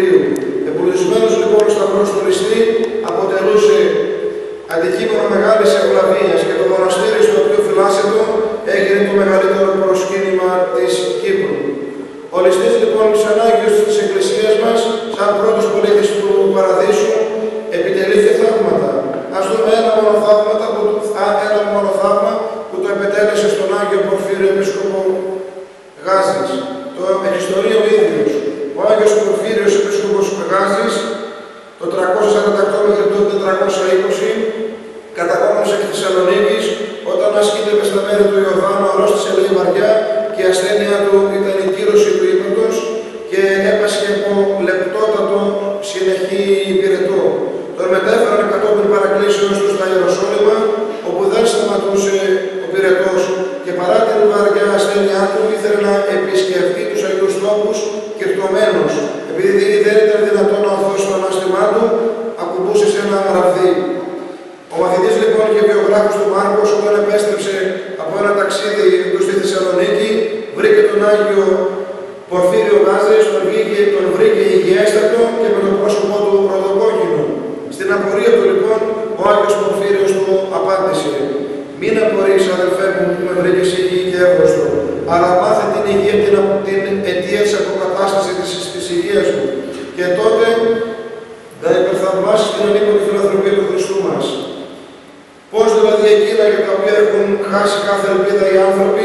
σαν πρώτος πολίτης του Παραδείσου, επιτελήθηκε θαύματα. Ας δούμε ένα μόνο θαύμα που το επετέλεσε στον Άγιο Πορφύριο Επίσκοπο Γάζης. Το ιστορεί ο ίδιος. Ο Άγιος Πορφύριος Επίσκοπος Γάζης, το 348 μέχρι το 420, καταγόμενος εκ Θεσσαλονίκης, όταν ασκήτευε στα μέρη του Ιορδάνου, αρρώστησε λέει βαριά και η ασθένεια του ήταν η κύρωση του ύπνοτος και έπασχε από λεπτότατο συνεχή υπηρετό. Τον μετέφεραν κατόπιν παρακλήσεως του στα Ιεροσόλυμα, όπου δεν σταματούσε ο πυρετός και παρά την βαριά ασθένειά του ήθελε να επισκεφτεί τους Αγίους Τόπους κυρτωμένος. Επειδή δεν ήταν δυνατόν να ορθώσει το ανάστημά του, ακουμπούσε σε ένα ραβδί. Ο μαθητής λοιπόν και βιογράφος του Μάρκος, όταν επέστρεψε από ένα ταξίδι του στη Θεσσαλονίκη, βρήκε τον Άγιο Πορφύριο Γάζης, τον βρήκε υγιέστατο και με το πρόσωπό του ροδοκόκκινο. Στην απορία του λοιπόν, ο Άγιος Πορφύριος του απάντησε: «Μην απορείς, αδελφέ μου, που με βρήκες υγιή και εύρωστο, αλλά μάθε την υγεία την αιτία της αποκατάστασης της υγείας μου. Και τότε θα υπερθαυμάσεις την ανίπονη φιλανθρωπία του Χριστού μας». Πώς δηλαδή εκείνα για τα οποία έχουν χάσει κάθε ελπίδα οι άνθρωποι,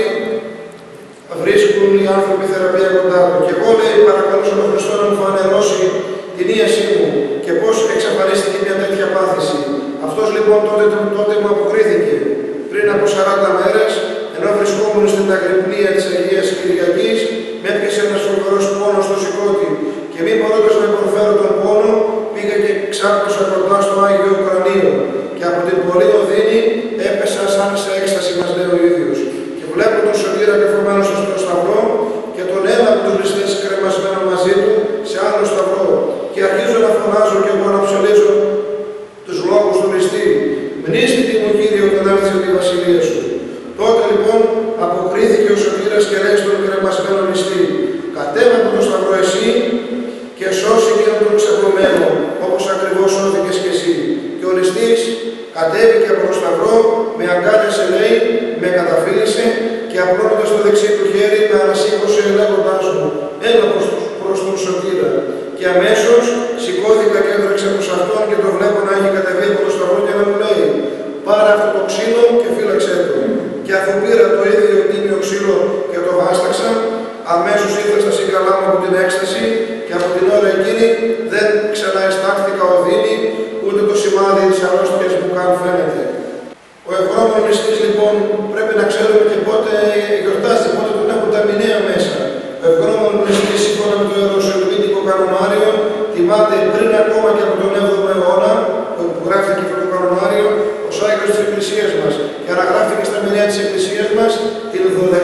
βρίσκουν οι άνθρωποι θεραπεία κοντά του. Και εγώ λέει, παρακαλούσα τον Χριστό να μου φανερώσει την ίασή μου και πώς εξαφανίστηκε μια τέτοια πάθηση. Αυτός λοιπόν τότε μου αποκρίθηκε. Πριν από 40 μέρες, ενώ βρισκόμουν στην αγρυπνία της Αγίας Κυριακής, με έπιασε ένας φοβερός πόνος στο σηκώτη και μη μπορώντας να υποφέρω τον πόνο, πήγα και ξάπλωσα κοντά στο Άγιο Κρανίο και από την πολλή οδύνη έπεσα σαν σε έκσταση, μας λέει ο ίδιος. Και βλέπω τον Σωτήρα κεφωμένο στο σταυρό και τον ένα από τους ληστές κρεμασμένο μαζί του σε άλλο σταυρό. Και αρχίζω να φωνάζω και εγώ να ψαλίζω τους λόγους του ληστή. «Μνήστητη μου, Κύριε, όταν έρθεις τη βασιλεία σου». Τότε λοιπόν αποκρίθηκε ο Σωτήρας και λέει στον κρεμασμένο ληστή: «Κατέβα από τον σταυρό εσύ και σώσει εκείνον τον ξαπλωμένο, όπως ακριβώς σώθηκες και εσύ». Και ο ληστής κατέβηκε από τον σταυρό, με αγκάλιασε λέει, με καταφύλισε και απλώνοντας το δεξί του χέρι με ανασήκωσε λέγοντάς μου: «Έλα προς τον Σωτήρα». Και αμέσως σηκώθηκα και έτρεξα προς αυτόν και το βλέπω να έχει κατεβεί από τον σταυρό και να μου λέει: «Πάρε αυτό το ξύλο και φύλαξέ το». Και αφού πήρα το ίδιο τίμιο ξύλο και το βάσταξα, αμέσως ήρθα στα σύγκαλά μου από την έκσταση και από την ώρα εκείνη δεν ξανααισθάνθηκα οδύνη ούτε το σημάδι της αρρώστιας που καν φαίνεται. Ο ευρώμενος ληστής λοιπόν πρέπει να ξέρουμε και πότε γιορτάζει, πότε τον έχουν τα μηνύα μέσα. Ο ευρώμενος ληστής σύμφωνα με το Ιεροσολυμίτικο κανονάριο τιμάται πριν ακόμα και από τον 7ο αιώνα, που γράφτηκε αυτό το κανονάριο, ως Άγιος της Εκκλησίας μας και αναγράφηκε στα μηνύα της Εκκλησίας μας την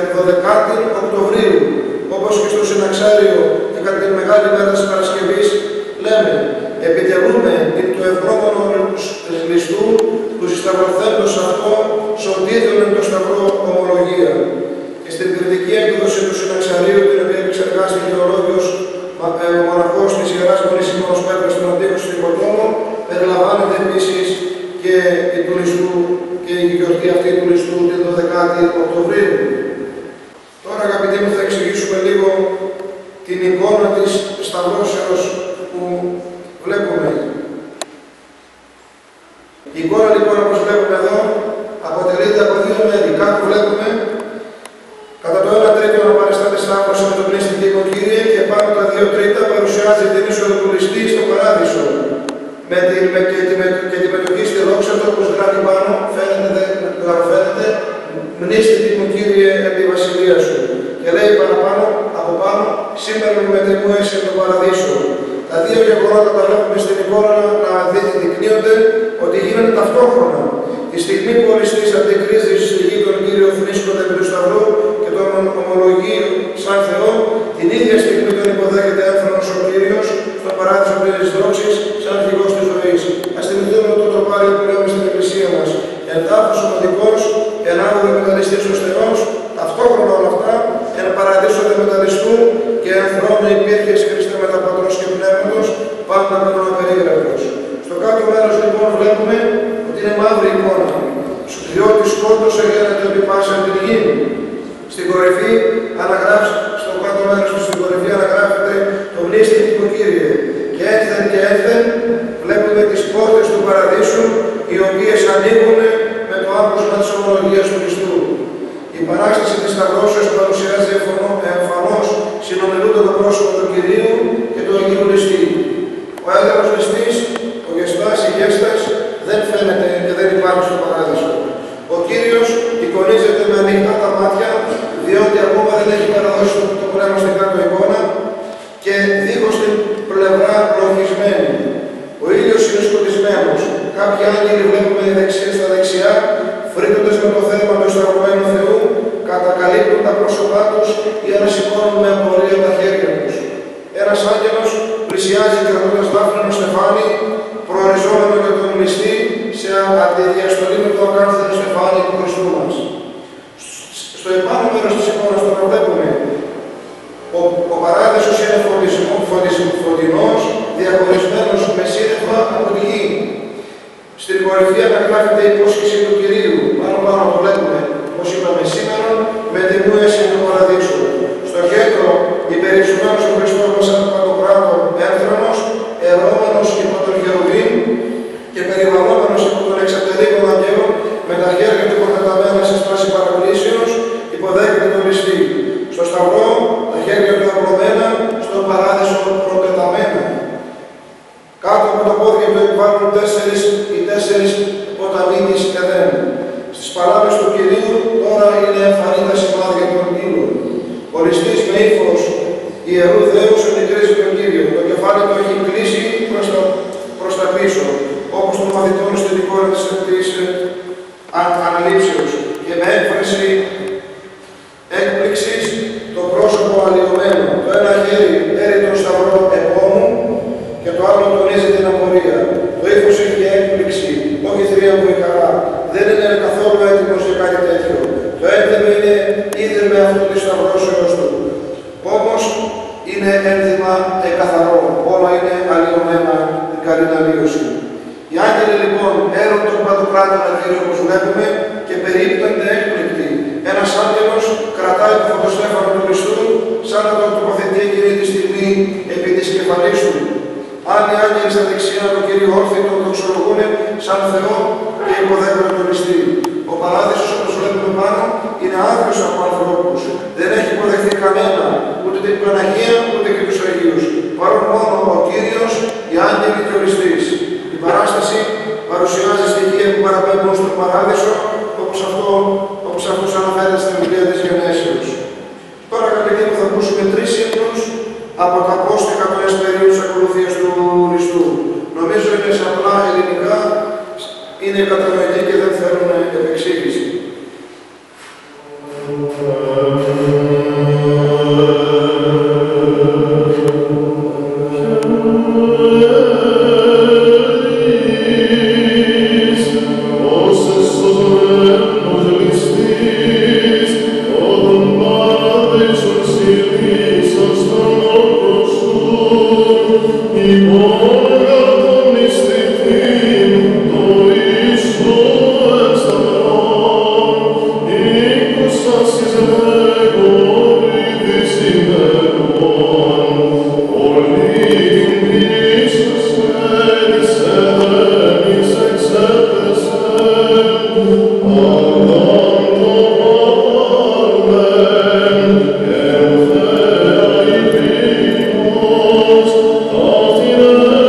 12η Οκτωβρίου. Όπως και στο Συναξάριο και κατά τη μεγάλη μέρα της Παρασκευής λέμε: «Επιτελούμε το ευρώμενο ληστού του συσταυρωθέντος αυτό σωτήριον εν το σταυρό ομολογία». Και στην κριτική έκδοση του Συναξαρίου, την οποία επεξεργάστηκε ο Λόγιος μοναχός της Ιεράς Μονής Σιμώνος Πέτρας στον Αντίχο στην Κοτόμο, περιλαμβάνεται επίσης και η γιορτή αυτή του ληστού την 12η Οκτωβρίου. Τώρα, αγαπητοί μου, θα εξηγήσουμε λίγο την εικόνα της σταυρώσεως που βλέπουμε. Η εικόνα λοιπόν, όπως βλέπουμε εδώ, αποτελείται από δύο μέρη. Κάτω βλέπουμε κατά το 1/3 να παριστάται σταύρωση με τον πλήστη τύπο Κύριε και πάνω τα 2/3 παρουσιάζει την είσοδο του ληστή στο Παράδεισο. Και τη μετοχή στη δόξα του, όπως γράφει πάνω, φαίνεται, «Μνήστητη μου, Κύριε, επί βασιλεία σου». Και λέει παραπάνω, από πάνω, «Σήμερα μου μετεμούεσαι τον Παραδείσο». Τα δύο γεγονότα τα βλέπουμε στην εικόνα να δεικνύονται ότι γίνονται ταυτόχρονα. Τη στιγμή που ο ληστής αντικρίζει στη γη τον Κύριο βρίσκονται επί του σταυρού και τον ομολογεί σαν Θεό, την ίδια στιγμή τον υποδέχεται άνθρωπος ο Κύριος στον Παράδεισο πλήρης δόξης σαν αρχηγός της ζωής. Ας θυμηθούμε το τροπάριο που λέμε στην Εκκλησία μας. Εν τάφος σωματικός, εν άγωγε μεταλλιστής ο Θεός, ταυτόχρονα όλα αυτά, εν παραδείσο δε μεταλλιστού και εν θρόνο υπήρχε Χριστέ μετά Πατρός και Πνεύματος, πάντα με τον απερίγραπτος. Στο κάτω μέρος λοιπόν βλέπουμε ότι είναι μαύρη εικόνα. Διότι σκότωσε γέρατε επί πάσα την γη. Στην κορυφή αναγράφει, στο κάτω μέρος του στην κορυφή αναγράφεται το «Μνήστητη μου, Κύριε». Και παραδείσου, οι οποίες ανοίγουν με το άκουσμα της ομολογίας του Χριστού. Η παράσταση της Σταυρώσεως παρουσιάζει εμφανώς συνομιλούνται το πρόσωπο του Κυρίου και του Αγίου Ληστή. Ο έγγραφος Ληστής, ο Γεστάς, η Γέστας, δεν φαίνεται και δεν υπάρχει στο Παράδεισο. Ο Κύριος εικονίζεται με ανοιχτά τα μάτια, διότι ακόμα δεν έχει παραδώσει το πνεύμα στην κάτω εικόνα και δίχως την πλευρά λογισμένη. Ο ήλιος είναι σκοτισμένος. Κάποιοι άγγελοι βλέπουμε στα δεξιά, φρύττοντας με το θέμα του σταυρωμένου Θεού, κατακαλύπτουν τα πρόσωπά τους ή ανασηκώνουν με απορία τα χέρια τους. Ένας άγγελος πλησιάζει κρατώντας δάφνενο στεφάνι, προοριζόμενο για τον ληστή σε αντιδιαστολή με το ακάνθενο στεφάνι του Χριστού μας. Στο επάνω μέρος της εικόνας τώρα βλέπουμε ο παράδεισος είναι φωτεινός, διαχωρισμένος με σύννεφα από τη γη. Στην κορυφή αναγράφεται η υπόσχεση του Κυρίου. Πάνω το βλέπουμε, όπως είπαμε σήμερα, με τη μούεση του παραδείσου. Στο κέντρο, υπερυψωμένος ο Χριστός μας σαν παντοκράτο ένθρονος, ερώμενος υπό τον Χερουβίμ και περιβαλλόμενος υπό τον εξατερίκον αγγέλο, με τα χέρια του υποτεταμένα σε στάση παρακλήσεως, υποδέχεται τον ληστή. Στο σταυρό, τα χέρια του απλωμένα, στον παράδεισο προπεταμένα. Κάτω από τα πόδια του υπάρχουν οι τέσσερις ποταμοί της Εδέμ. Στις παλάμες του Κυρίου τώρα είναι εμφανή τα σημάδια των ήλων. Ο ληστής με ύφος ιερού Θεούς αντικρίζει τον Κύριο. Το κεφάλι του έχει κλείσει προς τα πίσω, όπως των μαθητών στην εικόνα της αναλήψεως και με έκφραση έκπληξης το πρόσωπο αλλοιωμένο. Το ένα χέρι έρει τον σταυρό επόμου και το άλλο τονίζει την απορία. Το ύφος έχει έκπληξη, όχι θρίαμβο ή χαρά. Δεν είναι καθόλου έτοιμος για κάτι τέτοιο. Το ένθυμο είναι ήδη με αυτό τη σταυρώσεως του. Όμως είναι ένθυμα εκαθαρό. Όλα είναι αλλοιωμένα την καλή αλλίωση. Οι άγγελοι λοιπόν έρουν τον παντοκράτορα Κύριο όπως βλέπουμε και περιείπτονται έκπληκτοι. Ένας άγγελος κρατάει το φωτοστέφανο του Χριστού σαν να τον τοποθετεί εκείνη τη στιγμή επί της κεφαλής του. Άλλοι άγγελοι στα δεξιά του Κυρίου όρθιοι τον δοξολογούν σαν Θεό και υποδέχονται τον ληστή. Ο παράδεισος όπως βλέπουμε πάνω είναι άδειος από ανθρώπους. Δεν έχει υποδεχθεί κανένα, ούτε την Παναγία ούτε και τους Αγίους. Παρόν μόνο ο Κύριος, οι άγγελοι και ο ληστής. Η παράσταση παρουσιάζει στοιχεία που παραπέμπουν στον παράδεισο όπως αυτός αναφέρεται στην βιβλία της Γενέσεως. Τώρα αγαπητοί μου θα ακούσουμε 3 ύμνους από τα απόστιχα των εσπερίων της ακολουθίας του Χριστού. Νομίζω είναι σε απλά ελληνικά, είναι κατανοητοί και δεν θέλουν επεξήγηση. Amen.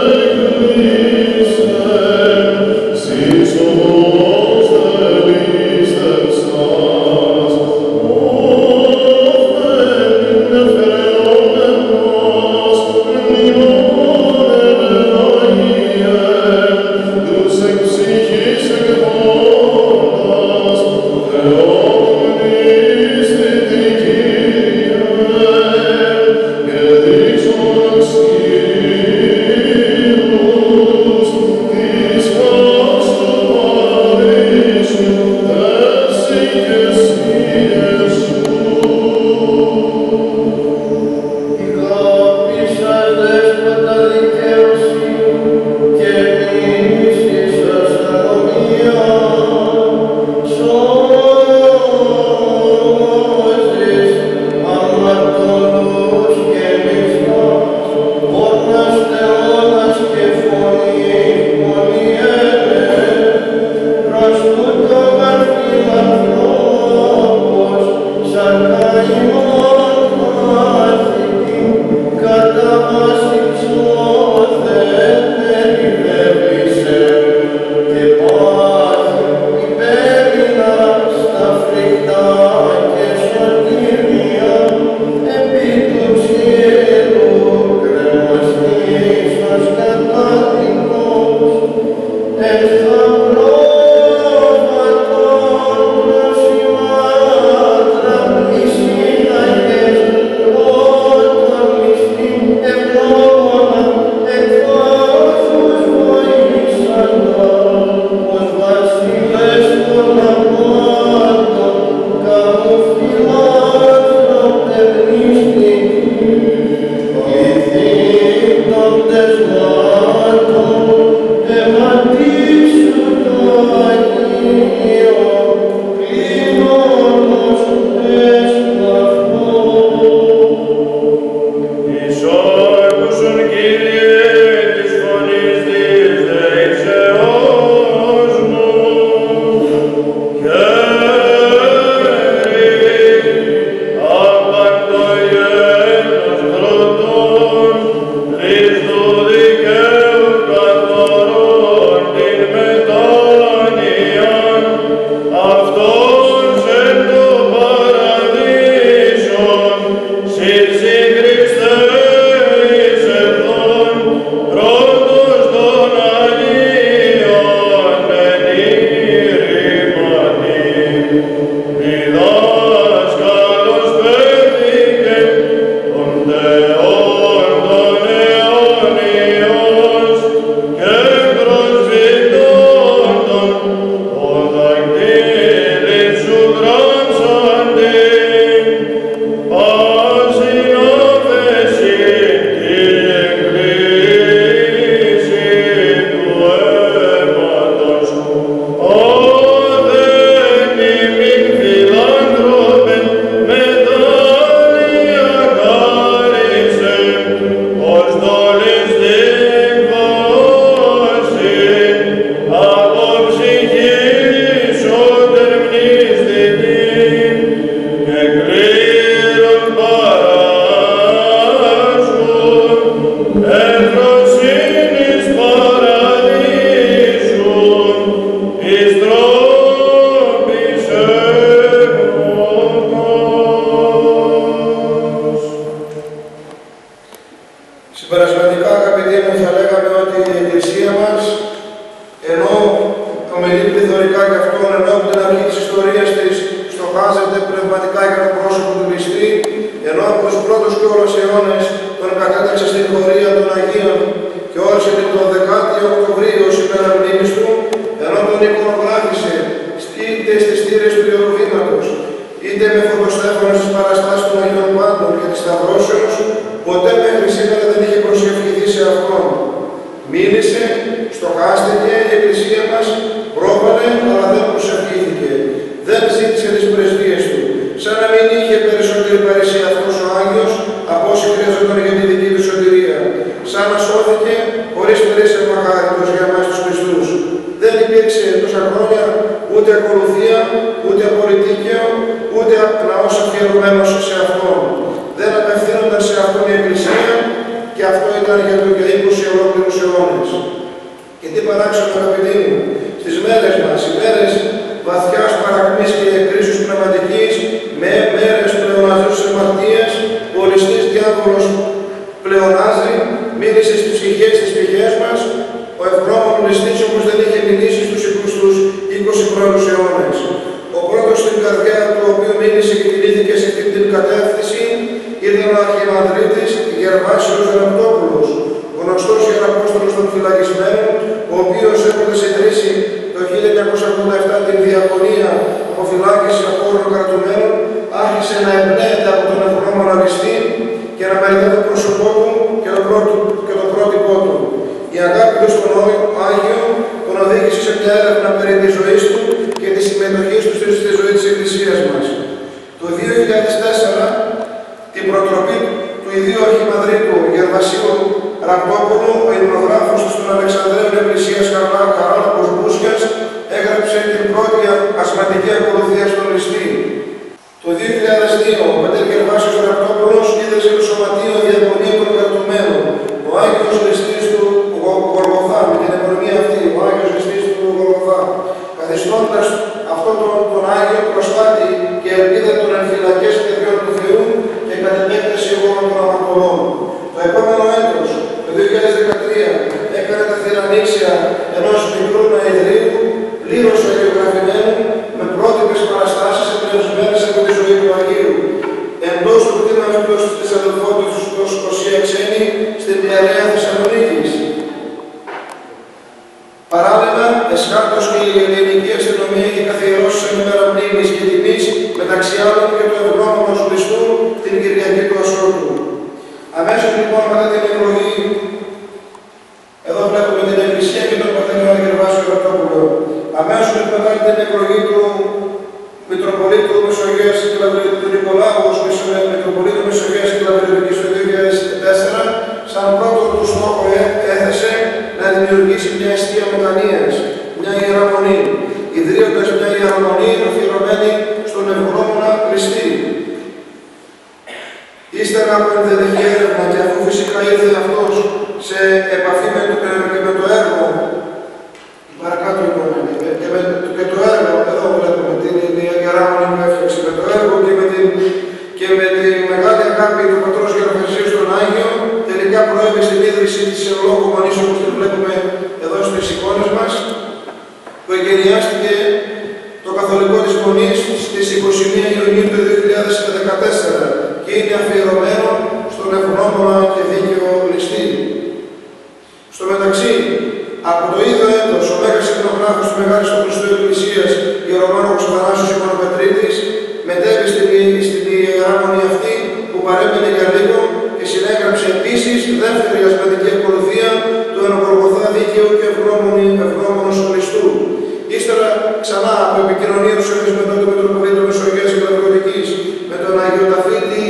εικονογράφησε είτε στις θύρες του Ιεροβήματος, είτε με φωτοστέφανο στις παραστάσεις των Αγίων Πάντων και της Σταυρώσεως, ποτέ μέχρι σήμερα δεν είχε προσευχηθεί σε αυτόν. Μίλησε, στοχάστηκε, η Εκκλησία μας πρόβαλε, αλλά δεν προσευχήθηκε. Δεν ζήτησε τις πρεσβείες του, σαν να μην είχε περισσότερη παρησία αυτός ο Άγιος από όσοι χρειαζόταν για τη δική του σωτηρία. Σαν να σώθηκε χωρίς περίσσευμα χάριτος για εμάς τους Χριστούς. Δεν υπήρξε τόσα χρόνια ούτε ακολουθία, ούτε απολυτίκαιο, ούτε λαός αφιερωμένος σε αυτόν. Δεν απευθύνονταν σε αυτόν η Εκκλησία και αυτό ήταν για το και 20 ολόκληρους αιώνες. Και τι παράξενο, αγαπητοί μου, στις μέρες μας, οι μέρες βαθιάς παρακμής και κρίσης πνευματικής, με μέρες πλεοναζούς αμαρτίες, ο ληστής διάβολος πλεονάζει, μίλησε στις ψυχές μας, ο ευγνώμων ληστής όπως δεν είχε μιλήσει στους 20 πρώτους αιώνες. Ο πρώτος στην καρδιά του οποίου μίλησε και κινήθηκε σε αυτή την κατεύθυνση ήταν ο Αρχιμανδρίτης Γερβάσιος Ραπτόπουλος, γνωστός Ιεραπόστολος των Φυλακισμένων, ο οποίος έχοντας ιδρύσει το 1987 την Διακονία Αποφυλάκηση Απόρων Κρατουμένων, άρχισε να εμπνέεται από τον ευγνώμονα ληστή και να μελετά το πρόσωπό του και το πρότυπό του. Η αγάπη του στον Άγιο τον οδήγησε σε μια έρευνα περί της ζωής του και της συμμετοχής του στη ζωή της Εκκλησίας μας. Το 2004, την προτροπή του ιδίου Αρχιμανδρίτου Γερβασίου Ραπτόπουλου, ο υμνογράφος του στον Αλεξανδρέων Εκκλησίας Καρόλαπος Μπούσιας, έγραψε την πρώτη ασματική ακολουθία στον ληστή. Το 2002, ο πατέρ Γερβάσιος Ραπτόπουλος ίδρυσε το Σωματείο Διακονία των Κρατουμένων. Ο Άγιος Ληστής του Γολγοθά, με την επωνυμία αυτή, ο Άγιος Ληστής του Γολγοθά, καθιστώντας αυτόν τον Άγιο προστάτη και ελπίδα των εμφυλακές παιδιών του Θεού και κατ' επέκταση όλων των αμαρτωλών. Το επόμενο έτος, το 2013, έκανε τα θηρανίξια ενός μικρού ναηδρίου, πλήρως αγιογραφημένου, με πρότυπες παραστάσεις εμπνευσμένες από τη ζωή του Αγίου. Εντός του κτήματος της αδελφότητας του Σκοσία Ξένη στην Ιερέα Θεσσαλονίκης. Παράλληλα, εσκάρτος και η ελληνική αστυνομία έχει καθιερώσει σε ημέρα μνήμης και τιμής, μεταξύ άλλων και του ευγνώμονος Χριστού, την Κυριακή του Ασώτου. Αμέσως λοιπόν μετά την εκλογή, εδώ βλέπουμε την Εκκλησία και τον πατέρα Γερβάσιο Ραπτόπουλο. Αμέσως μετά την εκλογή του Μητροπολίτου Μεσογείας του Νικολάου ως Μητροπολίτου Μεσογείας και Λαβριδικής το 2004, σαν πρώτο του στόχο έθεσε να δημιουργήσει μια εστία μετανοίας, μια ιεραμονή, ιδρύοντας μια ιεραμονή αφιερωμένη στον ευγνώμονα ληστή. Ύστερα από ενδελεχή έρευνα και αφού φυσικά ήρθε αυτός σε επαφή με το έργο, παρακάτω λοιπόν, και το έργο, εδώ βλέπουμε την ιεραμονή που έφτιαξε, με το έργο και με τη μεγάλη αγάπη του πατρός Γερβασίου στον Άγιο, τελικά προέβη στην ίδρυση της εν λόγω μονής, όπως την βλέπουμε εδώ στις εικόνες μας, που εγκαινιάστηκε το καθολικό της μονής στις 21 Ιουνίου του 2014 και είναι αφιερωμένο στον ευγνώμονα και δίκαιο ληστή. Στο μεταξύ, από το ίδιο έτος, ο Μέγας Ικονογράφος του Μεγάλης του Χριστού Εκκλησίας, Ιερομόναχος Αθανάσιος Οικονοπετρίτης, μετέβη στην ιεραμονή αυτή που παρέμεινε για λίγο και συνέγραψε επίσης δεύτερη ασματική ακολουθία του εν Γολγοθά δίκαιου και ευγνώμονος Χριστού. Ύστερα ξανά από επικοινωνία του με τον Μητροπολίτο Μεσογείας και Λαβριδικής, με τον Αγιοταφίτη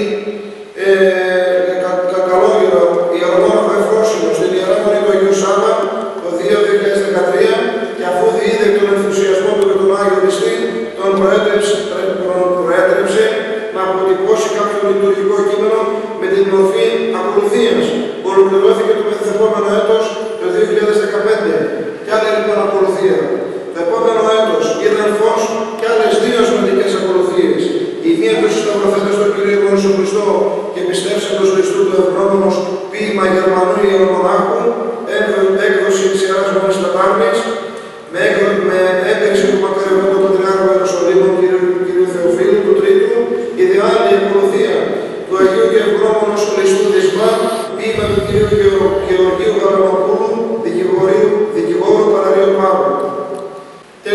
Κακαλόγυρο, Ιερομόναχο Εφρόσιμο, στην ιεραμονή του Αγίου Σάββα το 2013, και αφού διείδε τον ενθουσιασμό του και τον Άγιο Ληστή, τον προέτρεψε να αποτυπώσει κάποιο λειτουργικό κείμενο με την μορφή ακολουθίας, που ολοκληρώθηκε το μεθεπόμενο έτος το 2015. Κι άλλη λοιπόν ακολουθία. Το επόμενο έτος είδαν φως και άλλες δύο ασματικές ακολουθίες. Η μία του σταυροθέτες στον Κύριο Ιησού Χριστό και πιστεύσαντος Χριστού του ευγνώμονος ποίημα Γερμανού Ιερομονάχου, έκδοση της Ιεράς Μονής Τατάρμης, με έγκριση του Πατριαρχικού Πατριάρχου Ιεροσολύμων κ. Θεοφίλου του Τρίτου, ιδεάλη ακολουθία του Αγίου και ευγνώμονος Χριστού Δυσμά, ποίημα του κ. Γεωργίου Γαλανοπούλου, δικηγόρου Παραλίου Παύλου.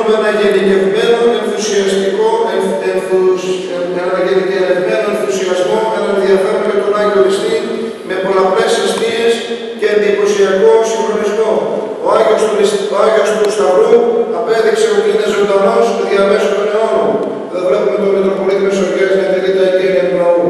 βιώνουμε ένα γενικευμένο ενθουσιασμό, ένα ενδιαφέρον για τον Άγιο Ληστή με πολλαπλές αιστείες και εντυπωσιακό συγχρονισμό. Ο Άγιος του Σταυρού απέδειξε ότι είναι ζωντανός διαμέσου των αιώνων. Εδώ βλέπουμε τον Μητροπολίτη Μεσογείας να τηρεί τα εγγένεια του ναού.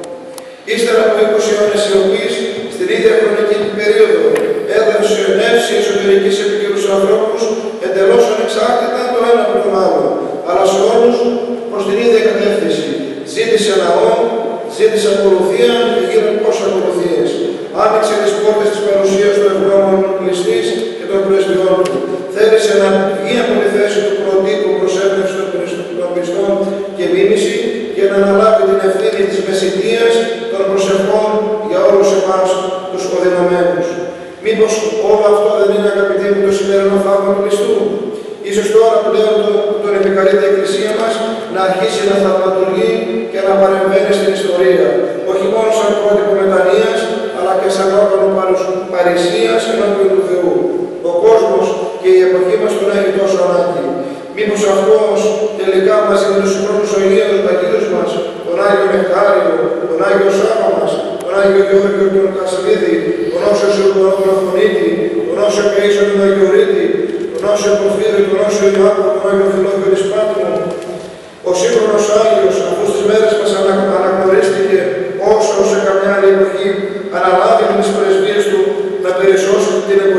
Ύστερα από 20 αιώνες σιωπής, στην ίδια χρονική περίοδο, έδωσε νεύση εσωτερικής επικοινούς ανθρώπους εντελώς ανεξάρτητα το ένα από τον άλλο, αλλά σε όλους προς την ίδια κατεύθυνση. Ζήτησε ναό, ζήτησε ακολουθία και γίνουν πώς ακολουθίες. Άνοιξε τις πόρτες της παρουσίας του ευγνώμων Ληστής και των πρεσβειών του. Θέλησε να βγει από τη θέση του προτύπου προς έμπνευση των πιστών και μίμηση και να αναλάβει την ευθύνη της μεσητείας των προσευχών για όλους εμάς τους οδυναμένους. Μήπως όλο αυτό δεν είναι, αγαπητοί μου, το σημερινό θαύμα του Χριστού? Ίσως τώρα πλέον τον επικαλείται η Εκκλησία μας να αρχίσει να θαυματουργεί και να παρεμβαίνει στην ιστορία, όχι μόνο σαν πρότυπο μετανοίας, αλλά και σαν όργανο παρησίας ενώπιον του Θεού. Ο κόσμος και η εποχή μας τον έχει τόσο ανάγκη. Μήπως αυτός τελικά μαζί με τους συγχρόνους Αγίους Παγίδους μας, τον Άγιο Νεκτάριο, τον Άγιο Σάβα μας, τον Άγιο Γεώργιο τον Κασαβίδη, τον Όσιο Σιωπορό τον Αφωνίτη, τον Όσιο Καΐσο τον Αγιορείτη, τον Όσιο Πορφύριο, τον Όσιο Ιωάκο, τον Άγιο Φιλόγιο της Πάτμου. Ο σύγχρονος Άγιος, αφού στις μέρες μας αναγνωρίστηκε όσο σε καμιά άλλη εποχή, αναλάβει με τις πρεσβείες του να περισσώσει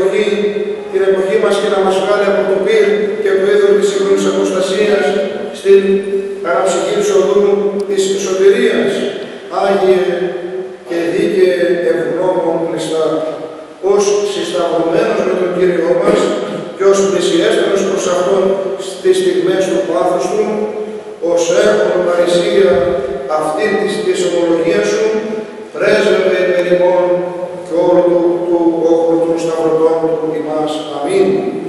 την εποχή μας και να μας βγάλει από το πυρ και το είδωρο της σύγχρονης αποστασίας στην αναψυχή του οδού της σωτηρίας. Άγιε και δίκαιε ευγνώμων Χριστά, ως συσταυρωμένος με τον Κύριό μας και ως πλησιέστερος προς Αυτόν στις στιγμές του πάθους Του, ως έχουν παρησία αυτή της ομολογίας Σου, πρέσβευε υπερημών και όλου του όχλου των σταυρωτών Του ημάς. Αμήν.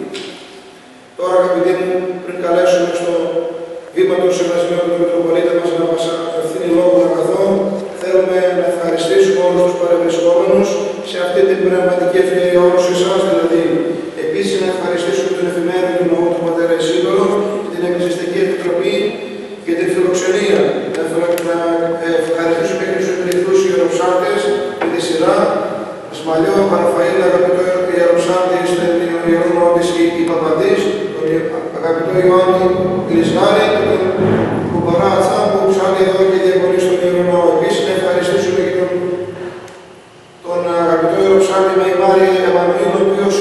Τώρα, αγαπητοί μου, πριν καλέσουμε στο βήμα των συμβασμίων του Μητροπολίτη μας να μας απευθύνει λόγο να καθώ, θέλουμε να ευχαριστήσουμε όλους τους παρευρισκόμενους σε αυτή την πνευματική ευκαιρία, όλους εσάς δηλαδή. Επίσης, να ευχαριστήσουμε τον εφημέριο του Ναού του Πατέρα Ισίδωρο και την Εκκλησιαστική Επιτροπή και την φιλοξενία. Να ευχαριστήσουμε και τους εκλεκτούς ιεροψάρτες με τη σειρά. Σμαλιό, Ραφαήλ, αγαπητό ιεροψάρτη στον Ιερό Ναό της Παπαντής, τον αγαπητό Ιωάννη Γλυσγάρη και τον Κουμπαράτσα που ψάχνει εδώ και διαβολή στον Ιερό Ναό. Επίσης, να ευχαριστήσουμε και τον αγαπητό ιεροψάρτη με η Μάρια Εμμανουήλ, ο οποίος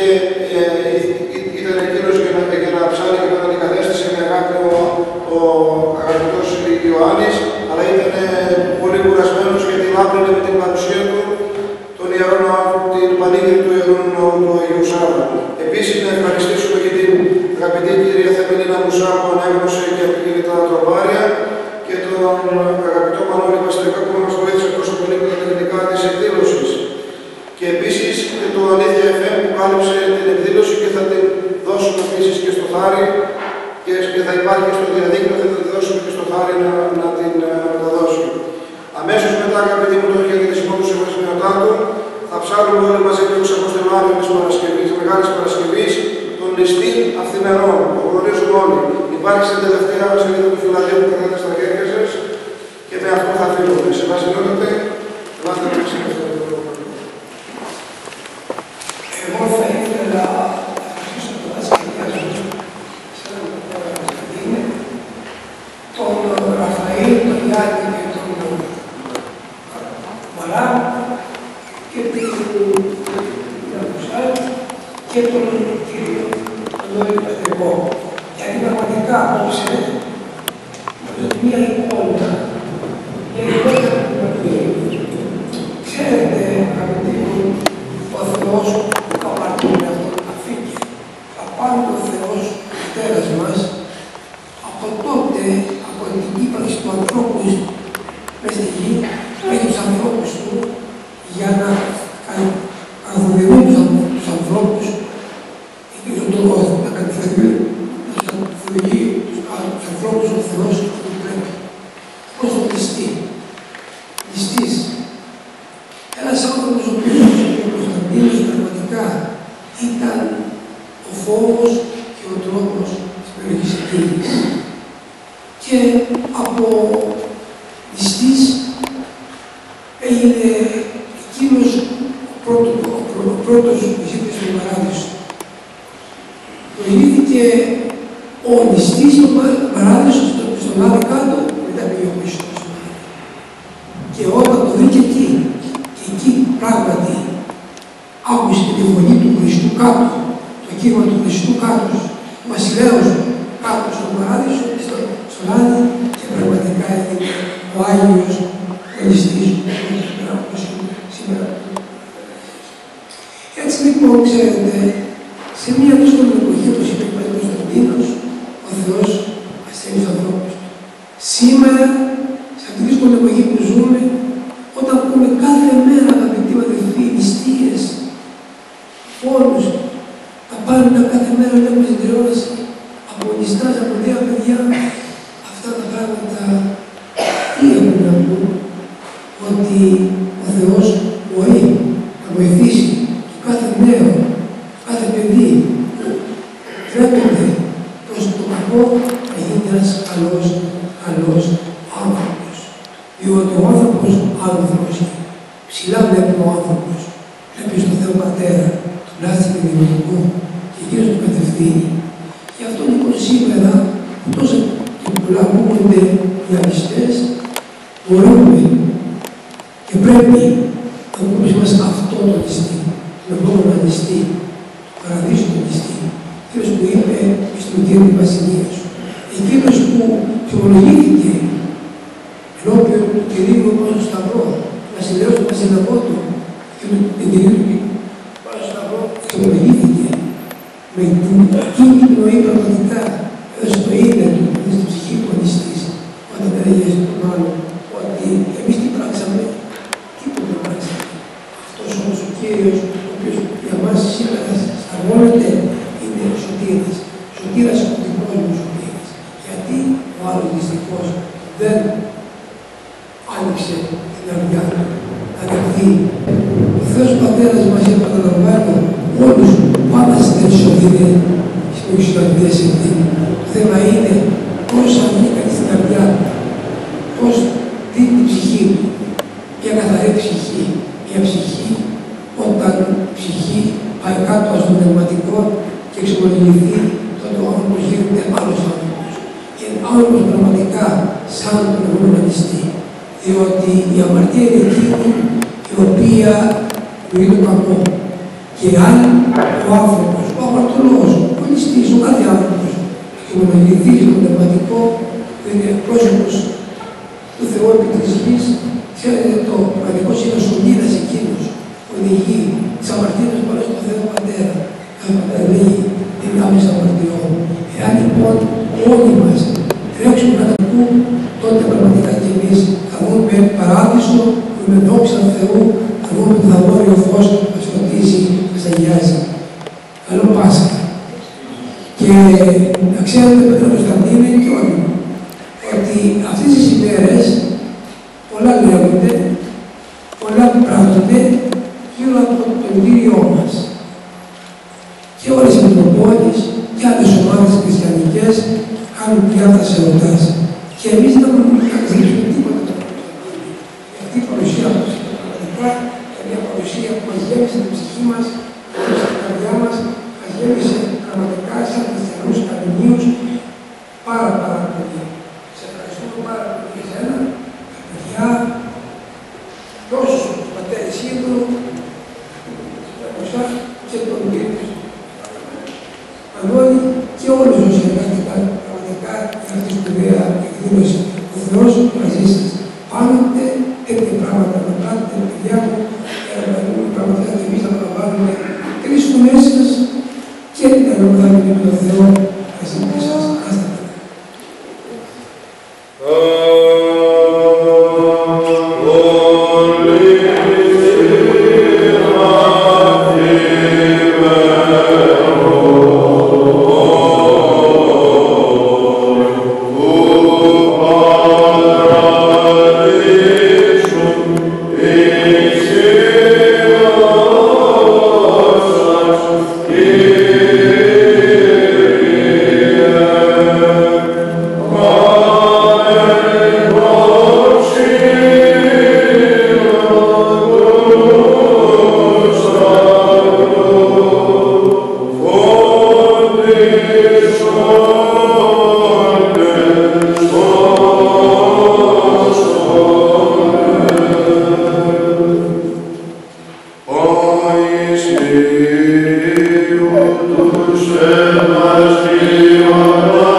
ήταν εκείνος για να ψάρει και να αντικατέστησε με αγάπη ο αγαπητός Ιωάννης, αλλά ήταν πολύ κουρασμένος γιατί άπλωνε με την παρουσία του την πανήγυρη του Ιερού Ναού του Αγίου Σάββα. Επίσης, να ευχαριστήσουμε και την αγαπητή κυρία Θεμελίνα Μουσά που ανέγνωσε και από τα τροπάρια και τον αγαπητό Μανώλη Παστρικά που μας βοήθησε τόσο πολύ με τα τεχνικά της εκδήλωσης. Και επίσης το Αλήθεια FM που κάλυψε την εκδήλωση και θα την δώσουμε επίσης και στο Θάρι και θα υπάρχει στο διαδίκτυο, θα την δώσουμε και στο Θάρι να την μεταδώσει. Αμέσως μετά, αγαπητοί μου, τον χαιρετισμό του Σεβασμιωτάτου, θα ψάρουμε όλοι μαζί με τους αποστελάτες της Παρασκευής, Μεγάλης Παρασκευής, τον Ληστή Αυθημερών. Το γνωρίζουμε όλοι. Υπάρχει στην τελευταία σελίδα του Φιλαδέλφου που κρατάτε στα χέρια σας και με αυτό θα φύγουμε. Σεβασμιότατε, ελάτε να μας ευχαριστούμε. Εγώ θα ήθελα να αρχίσω το Βασιλιάζο τον Ραφαήλ, τον Γιάννη και τον Μαρά και τον κύριο, τον Παστρικό. Γιατί πραγματικά απόψε μια εικόνα που ξέρετε, αγαπητοί μου, ο Θεός που καπαρτούν αυτόν τον αφήκη, απάνω ο Θεός, ο Πατέρας μας, από τότε, από την ύπαρξη του ανθρώπου μες στη γη, έχει τους ανθρώπους του για να καθοδηγούν τους ανθρώπους και στον τρόπο να καθοδηγεί τους ανθρώπους ο Θεός που πρέπει. Πώς το ληστεί. Ληστής. Ένας άνθρωπος ο οποίος ο Κωνσταντίνος πραγματικά ήταν ο φόβος και ο τρόπος της πρώτος ζήτησε στον Παράδεισο. Προηγήθηκε ο νηστής στον Παράδεισο, στον Άδη κάτω, μετά πήγε ο Χριστός. Και όταν το βρήκε εκεί, και εκεί πράγματι άκουσε τη φωνή του Χριστού κάτω, το κύμα του Χριστού κάτω, του βασιλέως κάτω στον Παράδεισο, στον Άδη, και πραγματικά έγινε ο Άγιος, ο νηστής, σήμερα. Έτσι λοιπόν, ξέρετε, σε μια δύσκολη εποχή, όπως είπε ο Κωνσταντίνος, ο Θεός ασθενεί τους ανθρώπους. Σήμερα, σε αυτή τη δύσκολη εποχή που ζούμε, όταν ακούμε κάθε μέρα, αγαπητοί αδελφοί, νηστείες, φόνους, τα πάντα κάθε μέρα βλέπουμε στην τηλεόραση, από νηστάς, από νέα παιδιά, αυτά τα πράγματα τι έχουν να πούν, ότι ο Θεός μπορεί να βοηθήσει το κάθε νέο, το κάθε παιδί που τρέπεται προς το κακό να γίνει ένας καλός άνθρωπος. Διότι ο άνθρωπος άνθρωπος είναι. Ψηλά βλέπει ο άνθρωπος, βλέπει στον Θεό Πατέρα, τον άστηκε δημιουργικό και εκείνος του κατευθύνει. Γι' αυτό λοιπόν σήμερα, που τόσα και πολλά ακούγονται οι αριστές, μπορούμε και πρέπει να πούμε είμαστε αυτό το νηστή, τον επόμενο νηστή, το παραδείσο του νηστή. Εκείνος που είπε στον Κύριο τη Βασιλεία σου. Εκείνος που ξεμολογήθηκε ενώπιον του Κυρίου πάνω στο Σταυρό, του Βασιλέως του Βασιλευότου και του Κυρίου του πάνω στο Σταυρό, ξεμολογήθηκε με εκείνη την πνοή πραγματικά, έδωσε το ίδιο του, έδωσε την ψυχή του νηστής, όταν έλεγε στον άλλο ότι εμείς τι πράξαμε, τίποτα δεν πράξαμε. Αυτός όμως ο Κύριος, ο οποίος για μας σήμερα σταγώνεται, είναι ο σωτήρας. Σωτήρας από την κόσμο σωτήρας. Γιατί ο άλλος δυστυχώς δεν άνοιξε την καρδιά του να δεχθεί. Ο Θεός Πατέρας μας επαναλαμβάνω όλους πάντα στην σωτήρια στις καρδιές εκεί. Το θέμα είναι πώς ανοίγει κανείς την καρδιά του, πώς δίνει την ψυχή του, μια καθαρή ψυχή, μια ψυχή όταν η ψυχή πάει κάτω στο πνευματικό και εξομολογηθεί, τότε ο άνθρωπος γίνεται άλλος άνθρωπος. Και άνθρωπος πραγματικά σαν τον επόμενο νηστή. Διότι η αμαρτία είναι εκείνη η οποία του είναι το κακό. Και αν ο άνθρωπος, ο αμαρτωλός, ο νηστής, ο κάθε άνθρωπος, εξομολογηθεί στο πνευματικό, που είναι πρόσωπος του Θεού επί της γης, ξέρετε το πραγματικός είναι ο σωτήρας εκείνος που οδηγεί τις αμαρτίες πολλές στον Θεό Πατέρα. Πατέρα λέει την άμεση αμαρτιών. Εάν λοιπόν όλοι μας τρέξουμε κατά του, τότε πραγματικά και εμείς θα δούμε παράδεισο, που με δόξα Θεού, θα δούμε το θαυμόριο φως που μας φωτίζει, μας αγιάζει. Καλό Πάσχα. Και να ξέρετε, Πατέρα Κωνσταντίνε και όλοι, ότι αυτές τις ημέρες πολλά λέγονται, πολλά πράττονται γύρω από το Κύριό μας. Και όλες οι Μητροπόλεις και άλλες ομάδες χριστιανικές κάνουν διάφορες ερωτάς. Και εμείς δεν μπορούμε να καθίσουμε τίποτα. Γιατί η παρουσία μας πραγματικά είναι μια παρουσία που μας γέμισε την ψυχή μας, την καρδιά μας, μας γέμισε πραγματικά σαν χριστιανούς κανονίους πάρα πολύ. Σε ευχαριστούμε πάρα πολύ για εσένα, τα παιδιά, και όσους τους πατέρες Ίδρου, και τον Κύριο Ανώνη και όλους όσοι εργάστηκαν πραγματικά για αυτή τη σπουδαία εκδήλωση. Ο Θεός μαζί σας. Πάντοτε τέτοια πράγματα να κάνετε, παιδιά μου, πραγματικά και εμείς να παραβάλλουμε και τις φωνές σας και την αναμονάδα του Θεού μαζί με σας. Amen. τους σεβαστοί